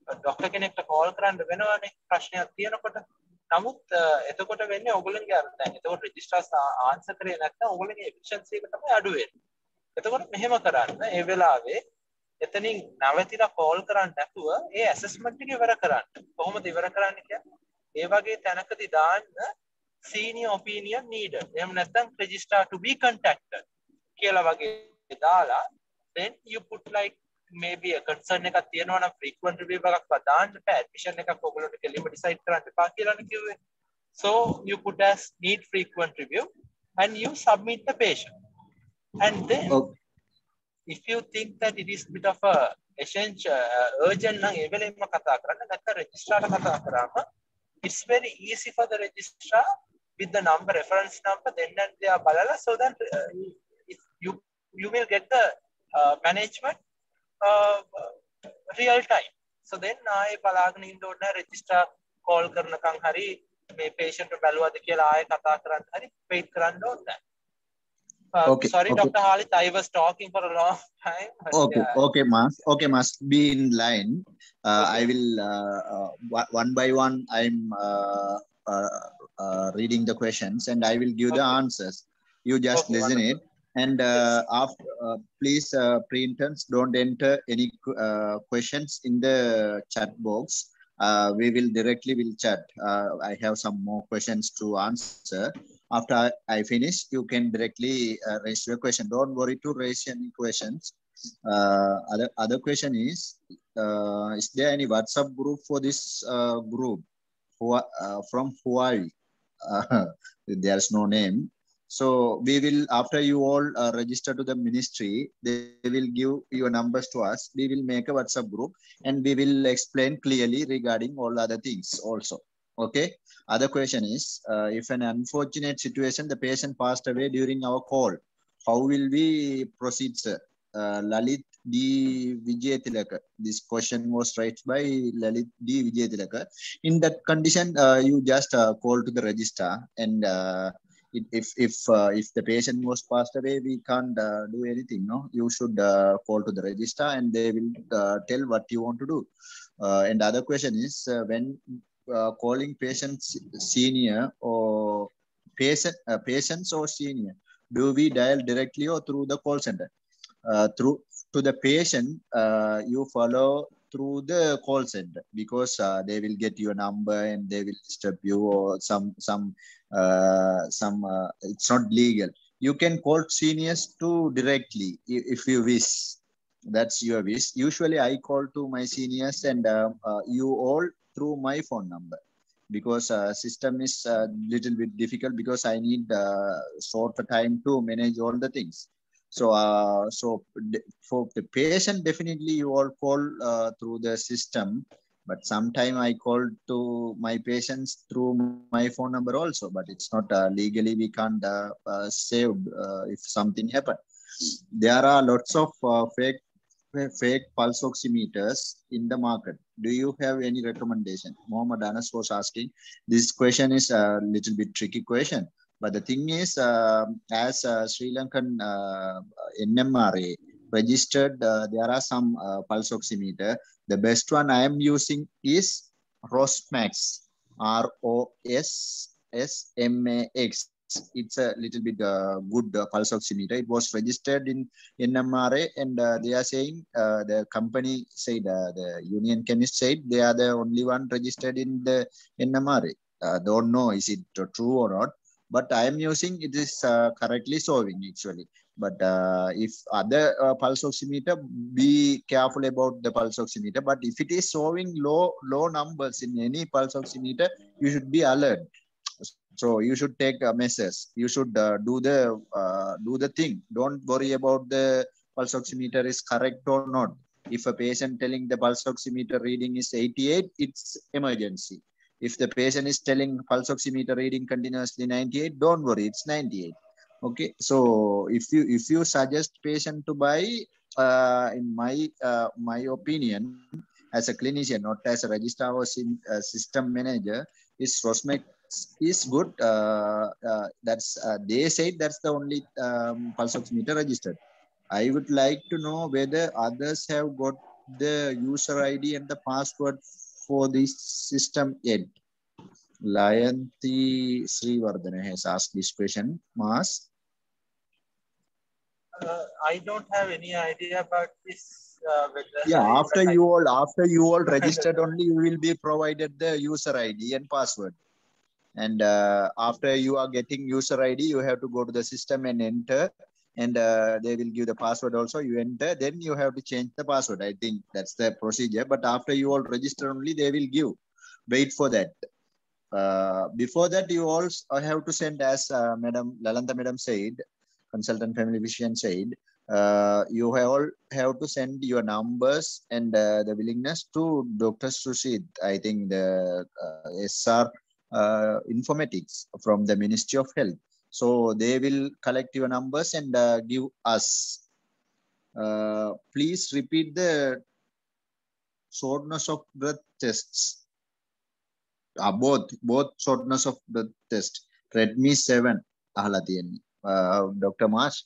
Speaker 5: ඩොක්ටර් කෙනෙක්ට කෝල් කරන්න වෙනවනේ ප්‍රශ්නයක් තියෙනකොට. නමුත් එතකොට වෙන්නේ ඔයගොල්ලන්ගේ අර දැන් එතකොට රෙජිස්ට්‍රාර්ස් ආන්සර් කරේ නැත්නම් ඔයගොල්ලන්ගේ එෆිෂියන්සි එක තමයි අඩු වෙන්නේ. එතකොට මෙහෙම කරන්න ඒ වෙලාවේ එතනින් නැවතිලා කෝල් කරන්න නැතුව ඒ ඇසස්මන්ට් එක ඉවර කරන්න. කොහොමද ඉවර කරන්නේ කියන්නේ? ඒ වගේ තැනකදී දාන්න senior opinion needed. එහෙම නැත්නම් registrar to be contacted කියලා වගේ දාලා then you put like maybe a concern එකක් තියෙනවා නම් frequent review එකක් දාන්න බෑ. admission එකක් ඔයගොල්ලන්ට කෙලින්ම decide කරන්න එපා කියලානේ කිව්වේ. So you put as need frequent review and you submit the patient. And then if you think that it is bit of a essential urgent නම් ඒ වෙලෙම කතා කරන්න නැත්නම් registrar කතා කරාම it's very easy for the registrar with the number reference number then and there balala so that you will get the management real time. So then ආයේ බලාගෙන ඉන්න ඕනේ registrar call කරනකම් හරි මේ patient බැලුවද කියලා ආයේ කතා කරන්න හරි wait කරන්න ඕනේ.
Speaker 4: Okay,
Speaker 5: sorry,
Speaker 4: okay.
Speaker 5: Dr. Harith, I was talking for a long time.
Speaker 4: Okay, okay, Mas. Okay, Mas, be in line.
Speaker 5: Okay.
Speaker 4: I will one by one. I'm reading the questions, and I will give the answers. You just
Speaker 5: Okay,
Speaker 4: listen
Speaker 5: wonderful.
Speaker 4: it, and after please, printers, don't enter any questions in the chat box. We will directly chat. I have some more questions to answer. After I finish, you can directly raise your question. Don't worry to raise any questions. Other question is there any WhatsApp group for this group from Hawaii? There's no name. So we will, after you all register to the ministry, they will give your numbers to us. We will make a WhatsApp group and we will explain clearly regarding all other things also. Okay. Other question is, if an unfortunate situation, the patient passed away during our call, how will we proceed, sir? Lalit D. Vijayatilaka. This question was raised by Lalit D. Vijayatilaka. In that condition, you just call to the registrar, and if the patient was passed away, we can't do anything. No, you should call to the registrar, and they will tell what you want to do. And the other question is, when calling patients senior or patients or senior, do we dial directly or through the call center? Through to the patient, you follow through the call center, because they will get your number and they will disturb you, or some it's not legal. You can call seniors too directly if you wish. That's your wish. Usually I call to my seniors and you all through my phone number, because system is a little bit difficult, because I need short time to manage all the things. So for the patient, definitely you all call through the system, but sometime I call to my patients through my phone number also, but it's not legally, we can't save if something happen. There are lots of fake pulse oximeters in the market. Do you have any recommendation? Mohammed Anas was asking. This question is a little bit tricky question, but the thing is, as Sri Lankan NMRA registered, there are some pulse oximeter. The best one I am using is Rosmax, ROSSMAX. It's a little bit good pulse oximeter. It was registered in NMRA, and they are saying, the company said, the union chemist said, they are the only one registered in the NMRA. Don't know is it true or not, but I am using it is correctly solving actually. But if other pulse oximeter, be careful about the pulse oximeter. But if it is showing low numbers in any pulse oximeter, you should be alert. So you should take measures. You should do the thing. Don't worry about the pulse oximeter is correct or not. If a patient telling the pulse oximeter reading is 88, it's emergency. If the patient is telling pulse oximeter reading continuously 98, don't worry, it's 98. Okay, so if you suggest patient to buy, in my opinion, as a clinician, not as a registrar or system manager, is Rosmax is good. That's they say that's the only pulse oximeter registered. I would like to know whether others have got the user ID and the password for this system yet? Layanti Srivardhana has asked this question. Mas?
Speaker 5: I don't have any idea about this.
Speaker 4: Yeah, after you all registered only, you will be provided the user ID and password. And after you are getting user ID, you have to go to the system and enter. And they will give the password also. You enter, then you have to change the password. I think that's the procedure. But after you all register only, they will give. Wait for that. Before that, you also have to send, as Madam Lalanta Madam said, consultant family physician said, you all have to send your numbers and the willingness to Dr. Sushit, I think the SR Informatics from the Ministry of Health. So they will collect your numbers and give us. Please repeat the shortness of breath tests. Both shortness of breath test. Redmi 7. Dr. Mas.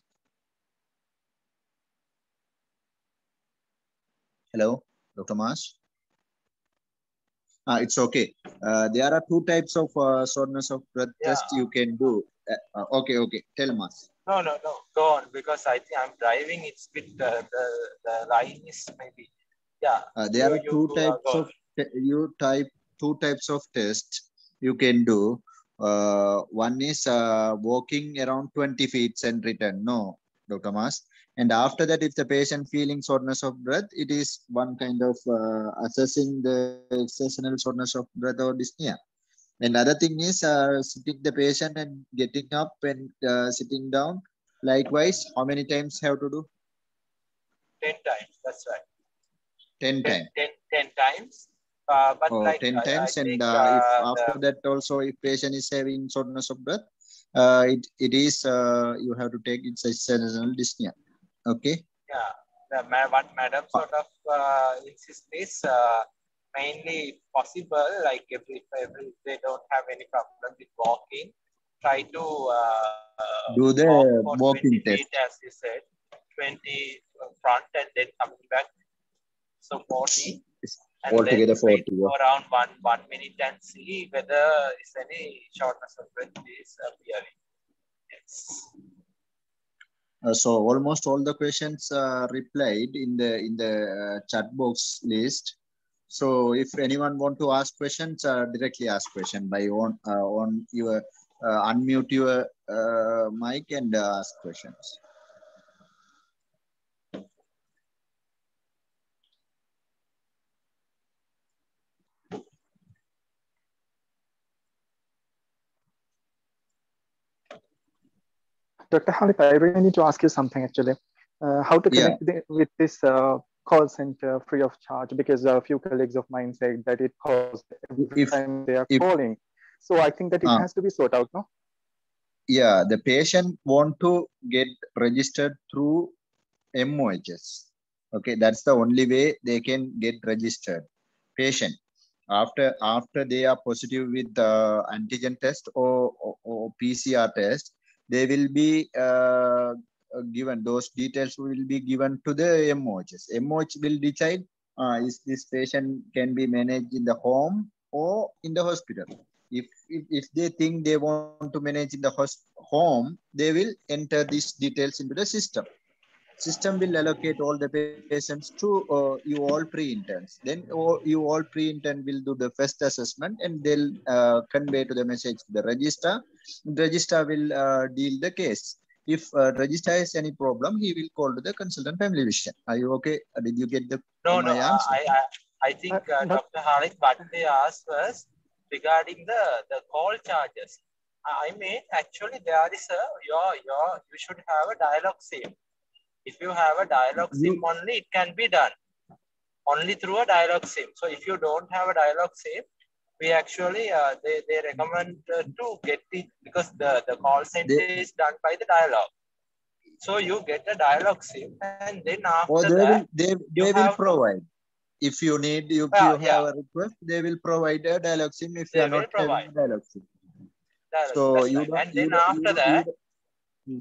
Speaker 4: Hello, Dr. Mas. It's okay. There are two types of shortness of breath test you can do. Okay. Tell Mas.
Speaker 5: No. Go on, because I think I'm driving. It's bit the line is maybe. Yeah.
Speaker 4: There are two types of tests you can do. One is walking around 20 feet and return. No, Dr. Mas. And after that, if the patient feeling shortness of breath, it is one kind of assessing the exceptional shortness of breath or dyspnea. And other thing is sitting the patient and getting up and sitting down. Likewise, how many times have to do?
Speaker 5: 10 times. That's right.
Speaker 4: 10 times.
Speaker 5: 10 times. But like
Speaker 4: 10 times, and if after that also, if patient is having shortness of breath, it is you have to take its exceptional dyspnea. Okay.
Speaker 5: Yeah. What Madam sort of insists is mainly possible. Like if they don't have any problem with walking, try to
Speaker 4: do the walking test,
Speaker 5: feet, as you said, 20 front and then coming back. So 40. And
Speaker 4: altogether 40.
Speaker 5: Around one minute and see whether is any shortness of breath is appearing. Yes.
Speaker 4: So almost all the questions replied in the chat box list. So if anyone want to ask questions, directly ask question by on your unmute your mic and ask questions.
Speaker 6: Dr. Halif, I really need to ask you something actually. How to connect with this call center free of charge? Because a few colleagues of mine said that it costs every time they are calling. So I think that it has to be sorted out, no?
Speaker 4: Yeah, the patient want to get registered through MOHS. Okay, that's the only way they can get registered. Patient, after they are positive with the antigen test or PCR test, they will be given, those details will be given to the MOHS. MOH will decide is this patient can be managed in the home or in the hospital. If they think they want to manage in the home, they will enter these details into the system. System will allocate all the patients to you all pre-interns. Then you all pre-intern will do the first assessment and they'll convey to the message to the registrar. Registrar will deal the case. If registrar has any problem, he will call to the consultant family physician. Are you okay? Did you get the my answer?
Speaker 5: I think Dr. Halif, what they asked was regarding the call charges. I mean, actually there is you should have a dialogue SIM. If you have a dialogue SIM only, it can be done only through a dialogue SIM. So if you don't have a dialogue SIM, we actually they recommend to get it, because the call center is done by the dialogue. So you get a dialogue SIM, and then after
Speaker 4: they will provide. If you need, if you have a request, they will provide a dialogue SIM. If you are not having a dialogue SIM,
Speaker 5: so you don't, and then after that,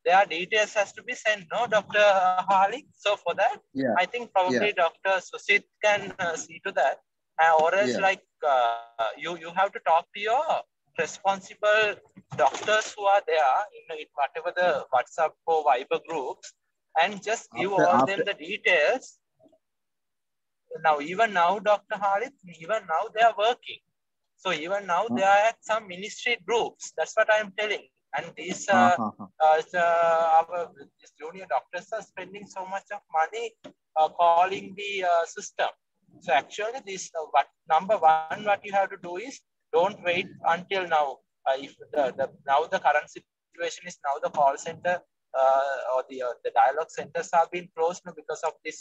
Speaker 5: their details has to be sent, no, Dr. Harley? So for that, I think probably Dr. Susit can see to that. Or else like you have to talk to your responsible doctors who are there in whatever the WhatsApp or Viber groups, and just give all them the details. Now, even now, Dr. Harith, even now they are working. So even now they are at some ministry groups. That's what I'm telling. And these our these junior doctors are spending so much of money calling the system. So actually, this number one, what you have to do is don't wait until now. If now the current situation is now the call center or the dialogue centers have been closed because of this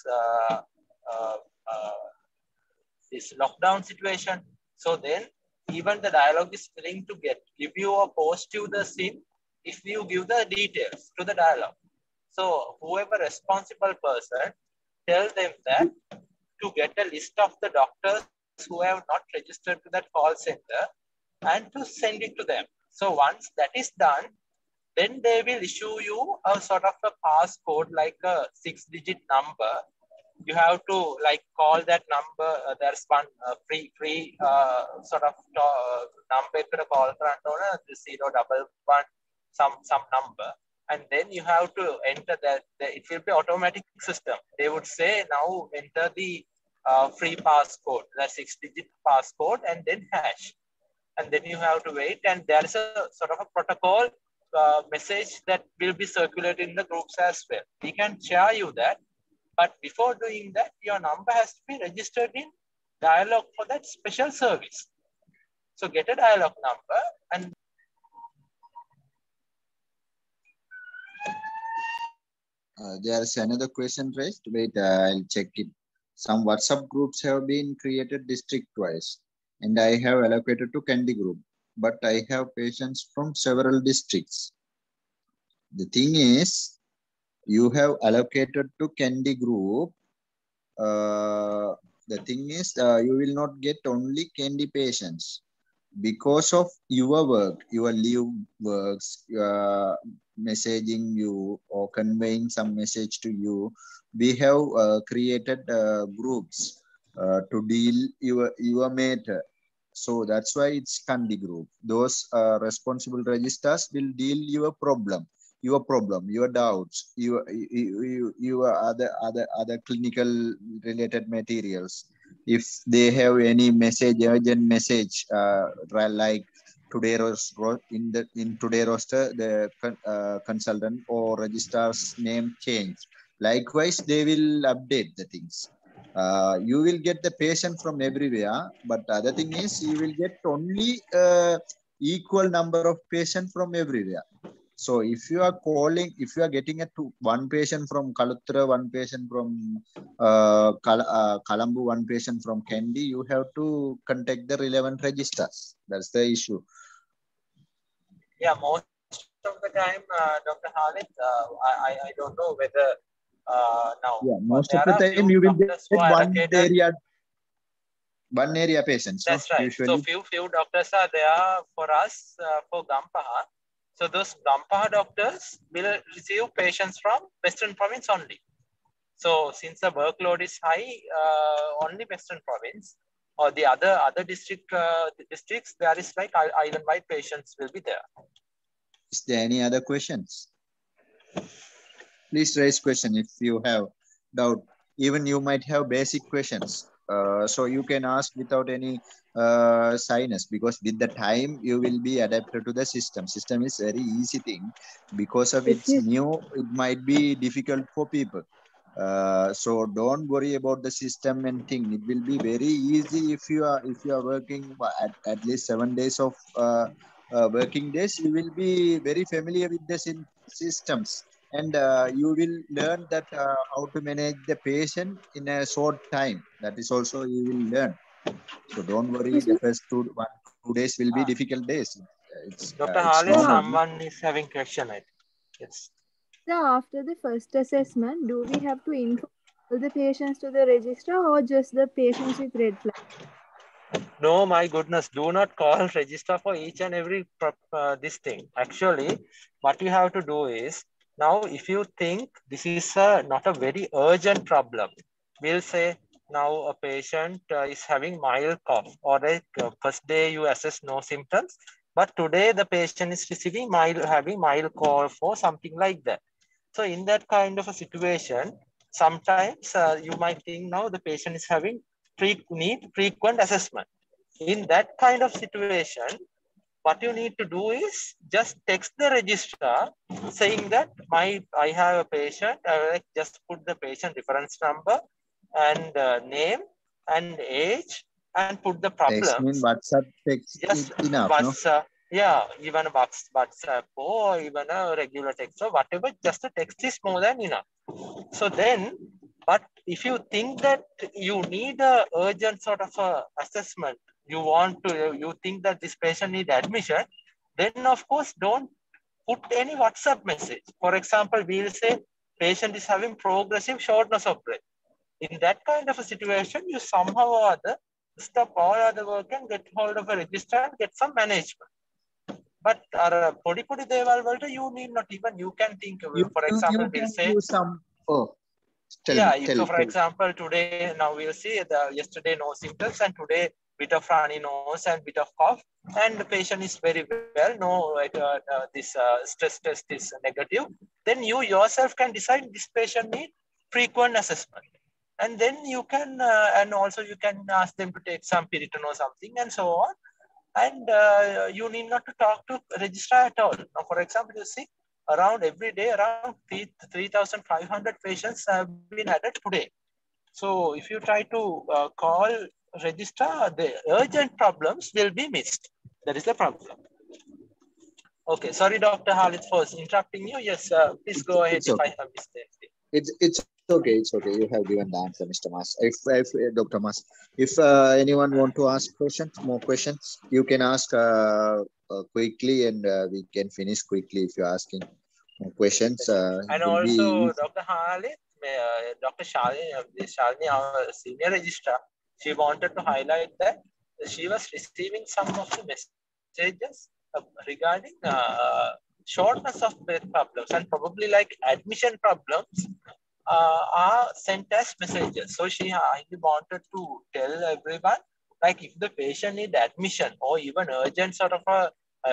Speaker 5: this lockdown situation. So then even the dialogue is willing to give you a positive the SIN if you give the details to the dialogue. So whoever responsible person, tell them that to get a list of the doctors who have not registered to that call center and to send it to them. So once that is done, then they will issue you a sort of a passcode, like a 6-digit number. You have to like call that number. There's one free sort of number to call 011 some number, and then you have to enter that. It will be automatic system. They would say now enter the free passcode, the 6-digit passcode, and then hash, and then you have to wait. And there is a sort of a protocol message that will be circulated in the groups as well. We can share you that. But before doing that, your number has to be registered in Dialogue for that special service. So get a Dialogue number and
Speaker 4: there's another question raised. Wait, I'll check it. Some WhatsApp groups have been created district-wise, and I have allocated to Kandy group, but I have patients from several districts. The thing is, you have allocated to Kandy group. The thing is, you will not get only Kandy patients because of your work, your leave works, messaging you or conveying some message to you. We have created groups to deal your matter. So that's why it's Kandy group. Those responsible registrars will deal your problem, your doubts, your other clinical related materials. If they have any message, urgent message, like today in today roster, the consultant or registrar's name changed. Likewise, they will update the things. You will get the patient from everywhere, but the other thing is you will get only equal number of patients from everywhere. So if you are calling, if you are getting one patient from Kalutra, one patient from Kalambu, one patient from Kandy, you have to contact the relevant registers. That's the issue.
Speaker 5: Yeah, most of the time, Dr. Khalid, I don't know whether now.
Speaker 4: Yeah, most of the time you will get one area patients.
Speaker 5: That's
Speaker 4: no?
Speaker 5: right.
Speaker 4: Usually.
Speaker 5: So few doctors are there for us for Gampaha. So those Gampaha doctors will receive patients from Western Province only. So since the workload is high, only Western Province or the other districts, there is like island-wide patients will be there.
Speaker 4: Is there any other questions? Please raise question if you have doubt. Even you might have basic questions. So you can ask without any shyness, because with the time you will be adapted to the system. System is very easy thing. Because of it's new, it might be difficult for people. So don't worry about the system and thing. It will be very easy if you are working at least 7 days of working days. You will be very familiar with the systems. And you will learn that how to manage the patient in a short time. That is also you will learn. So don't worry. The first 2 days will be difficult days.
Speaker 5: Dr. Harley, someone is having question. I think it's.
Speaker 7: So after the first assessment, do we have to inform all the patients to the registrar or just the patients with red flag?
Speaker 5: No, my goodness, do not call register for each and every this thing. Actually, what you have to do is Now, if you think this is not a very urgent problem, we'll say now a patient is having mild cough, or first day you assess no symptoms, but today the patient is receiving having mild cough or something like that. So in that kind of a situation, sometimes you might think now the patient is having need frequent assessment. In that kind of situation, what you need to do is just text the registrar saying that I have a patient. I will just put the patient reference number and name and age and put the
Speaker 4: Text mean
Speaker 5: problems.
Speaker 4: WhatsApp text is
Speaker 5: Just
Speaker 4: enough, no?
Speaker 5: yeah, even a WhatsApp or even a regular text or whatever, just a text is more than enough. So then, but if you think that you need a urgent sort of a assessment, you think that this patient need admission, then of course don't put any WhatsApp message. For example, we'll say patient is having progressive shortness of breath. In that kind of a situation, you somehow or other stop all other work and get hold of a register and get some management. But podi deval you need not even, you can think, for example, we'll say
Speaker 4: some. Oh,
Speaker 5: for example, today, now we'll see yesterday no symptoms and today bit of runny nose and bit of cough, and the patient is very well, no, this stress test is negative, then you yourself can decide this patient need frequent assessment. And then you can, and also you can ask them to take some Piriton or something and so on. And you need not to talk to registrar at all. Now, for example, you see around every day, around 3,500 patients have been added today. So if you try to call registrar, the urgent problems will be missed. That is the problem. Okay, sorry, Dr. Halit, for interrupting you. Yes, please go ahead if I have missed anything.
Speaker 4: It's okay. It's okay. You have given the answer, Mr. Mas. If Dr. Mas, if anyone want to ask more questions, you can ask quickly, and we can finish quickly if you're asking more questions.
Speaker 5: And also, Dr. Halit, Dr. Shalini, our senior registrar, she wanted to highlight that she was receiving some of the messages regarding shortness of breath problems and probably like admission problems are sent as messages. So she wanted to tell everyone, like if the patient need admission or even urgent sort of a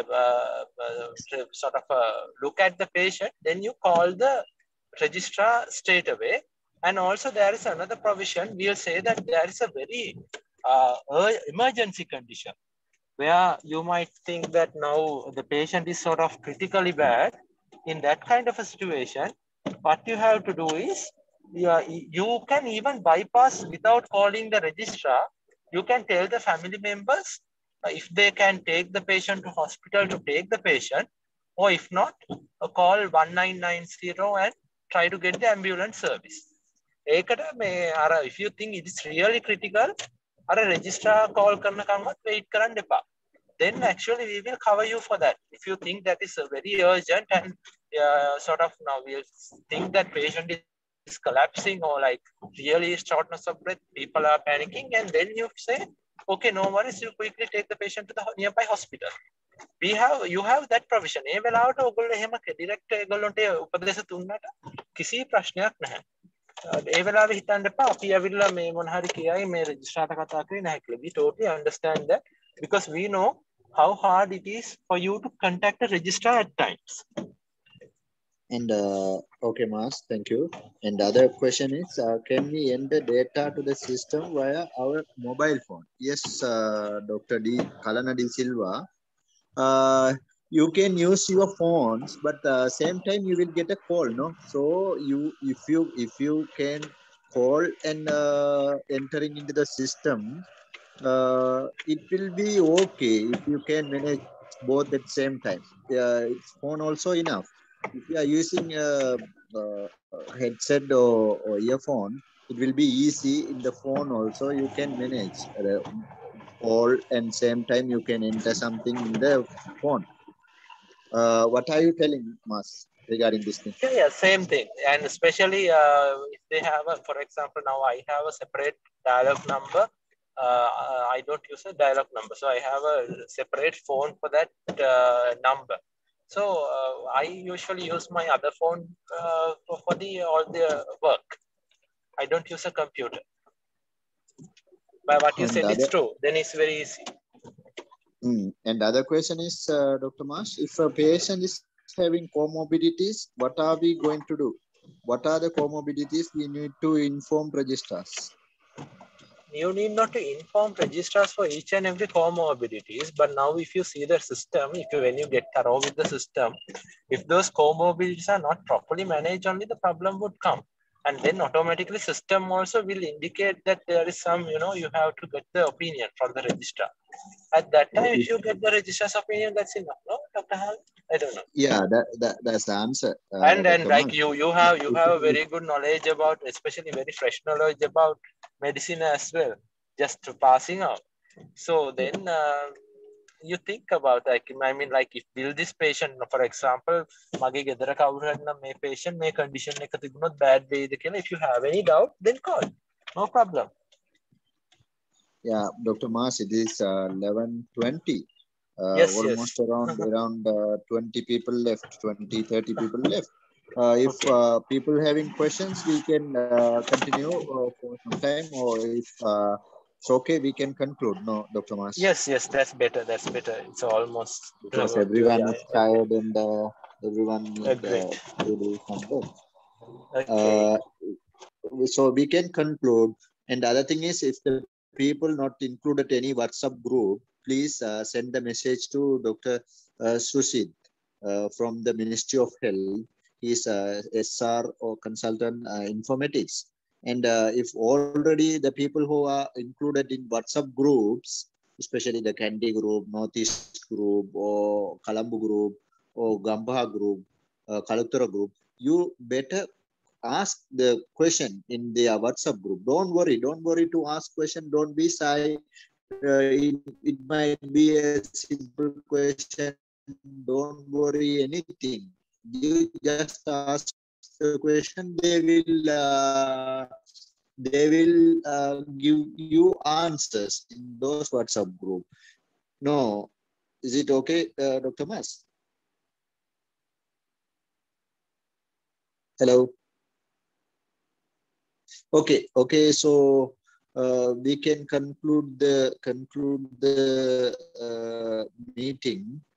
Speaker 5: look at the patient, then you call the registrar straight away. And also there is another provision. We'll say that there is a very emergency condition where you might think that now the patient is sort of critically bad. In that kind of a situation, what you have to do is you can even bypass without calling the registrar. You can tell the family members if they can take the patient to hospital to take the patient, or if not, call 1990 and try to get the ambulance service. If you think it is really critical, registrar call wait then actually we will cover you for that. If you think that is very urgent and sort of now we think that patient is collapsing or like really shortness of breath, people are panicking, and then you say, okay, no worries, you quickly take the patient to the nearby hospital. You have that provision. ඒ වෙලාවට ඔයගොල්ලෝ එහෙම direct ඒගොල්ලන්ට උපදේශ දුන්නට කිසි ප්‍රශ්නයක් නැහැ. ඒ වෙලාවේ හිතන්න එපා අපි ඇවිල්ලා මේ මොන හරි කියයි මේ රෙජිස්ට්‍රාර්ට කතා කරේ නැහැ කියලා. We totally understand that because we know how hard it is for you to contact a registrar at times.
Speaker 4: And okay, Mas, thank you. And the other question is, can we enter data to the system via our mobile phone? Yes, Dr. Kalana D. Silva. You can use your phones, but same time you will get a call, no? So if you can call and entering into the system, it will be okay if you can manage both at the same time. It's phone also enough. If you are using a headset or earphone, it will be easy in the phone also. You can manage all and same time you can enter something in the phone. What are you telling, Mas, regarding this thing?
Speaker 5: Yeah, same thing. And especially if they have, for example, now I have a separate dialogue number. I don't use a dialogue number. So I have a separate phone for that number. So I usually use my other phone for all the work. I don't use a computer. But what you said is true. Then it's very easy.
Speaker 4: And the other question is, Dr. Marsh, if a patient is having comorbidities, what are we going to do? What are the comorbidities we need to inform registrars?
Speaker 5: You need not to inform registrars for each and every comorbidities, but now if you see the system, when you get thorough with the system, if those comorbidities are not properly managed, only the problem would come. And then automatically system also will indicate that there is some, you have to get the opinion from the registrar. At that time, if you get the registrar's opinion, that's enough, no, Dr. Hall? I don't know.
Speaker 4: Yeah, that's the answer.
Speaker 5: And like you have a very good knowledge about, especially very fresh knowledge about medicine as well, just passing out. So then you think about, like, I mean, like, if will this patient, for example, mage gedara kawuru hari nam me patient me condition එක තිබුණොත් bad වේද කියලා, if you have any doubt, then call, no problem.
Speaker 4: Yeah, Dr. Mas, it is 11:20.
Speaker 5: Yes,
Speaker 4: almost
Speaker 5: yes.
Speaker 4: around 20 people left, 20, 30 people left. If people having questions, we can continue for some time, or if it's okay, we can conclude. No, Dr. Mas?
Speaker 5: Yes, that's better. That's better. It's almost
Speaker 4: because everyone is tired and everyone needs to do some work.
Speaker 5: Okay.
Speaker 4: So we can conclude. And the other thing is, if the people not included any WhatsApp group, please send the message to Dr. Susid from the Ministry of Health. He's SR or consultant informatics. And if already the people who are included in WhatsApp groups, especially the Kandy group, Northeast group, or Colombo group, or Gambha group, Kalutara group, you better ask the question in their WhatsApp group. Don't worry to ask question. Don't be shy. It might be a simple question. Don't worry anything. You just ask the question. They will give you answers in those WhatsApp group. No, is it okay, Dr. Mas? Hello. Okay. So we can conclude the meeting.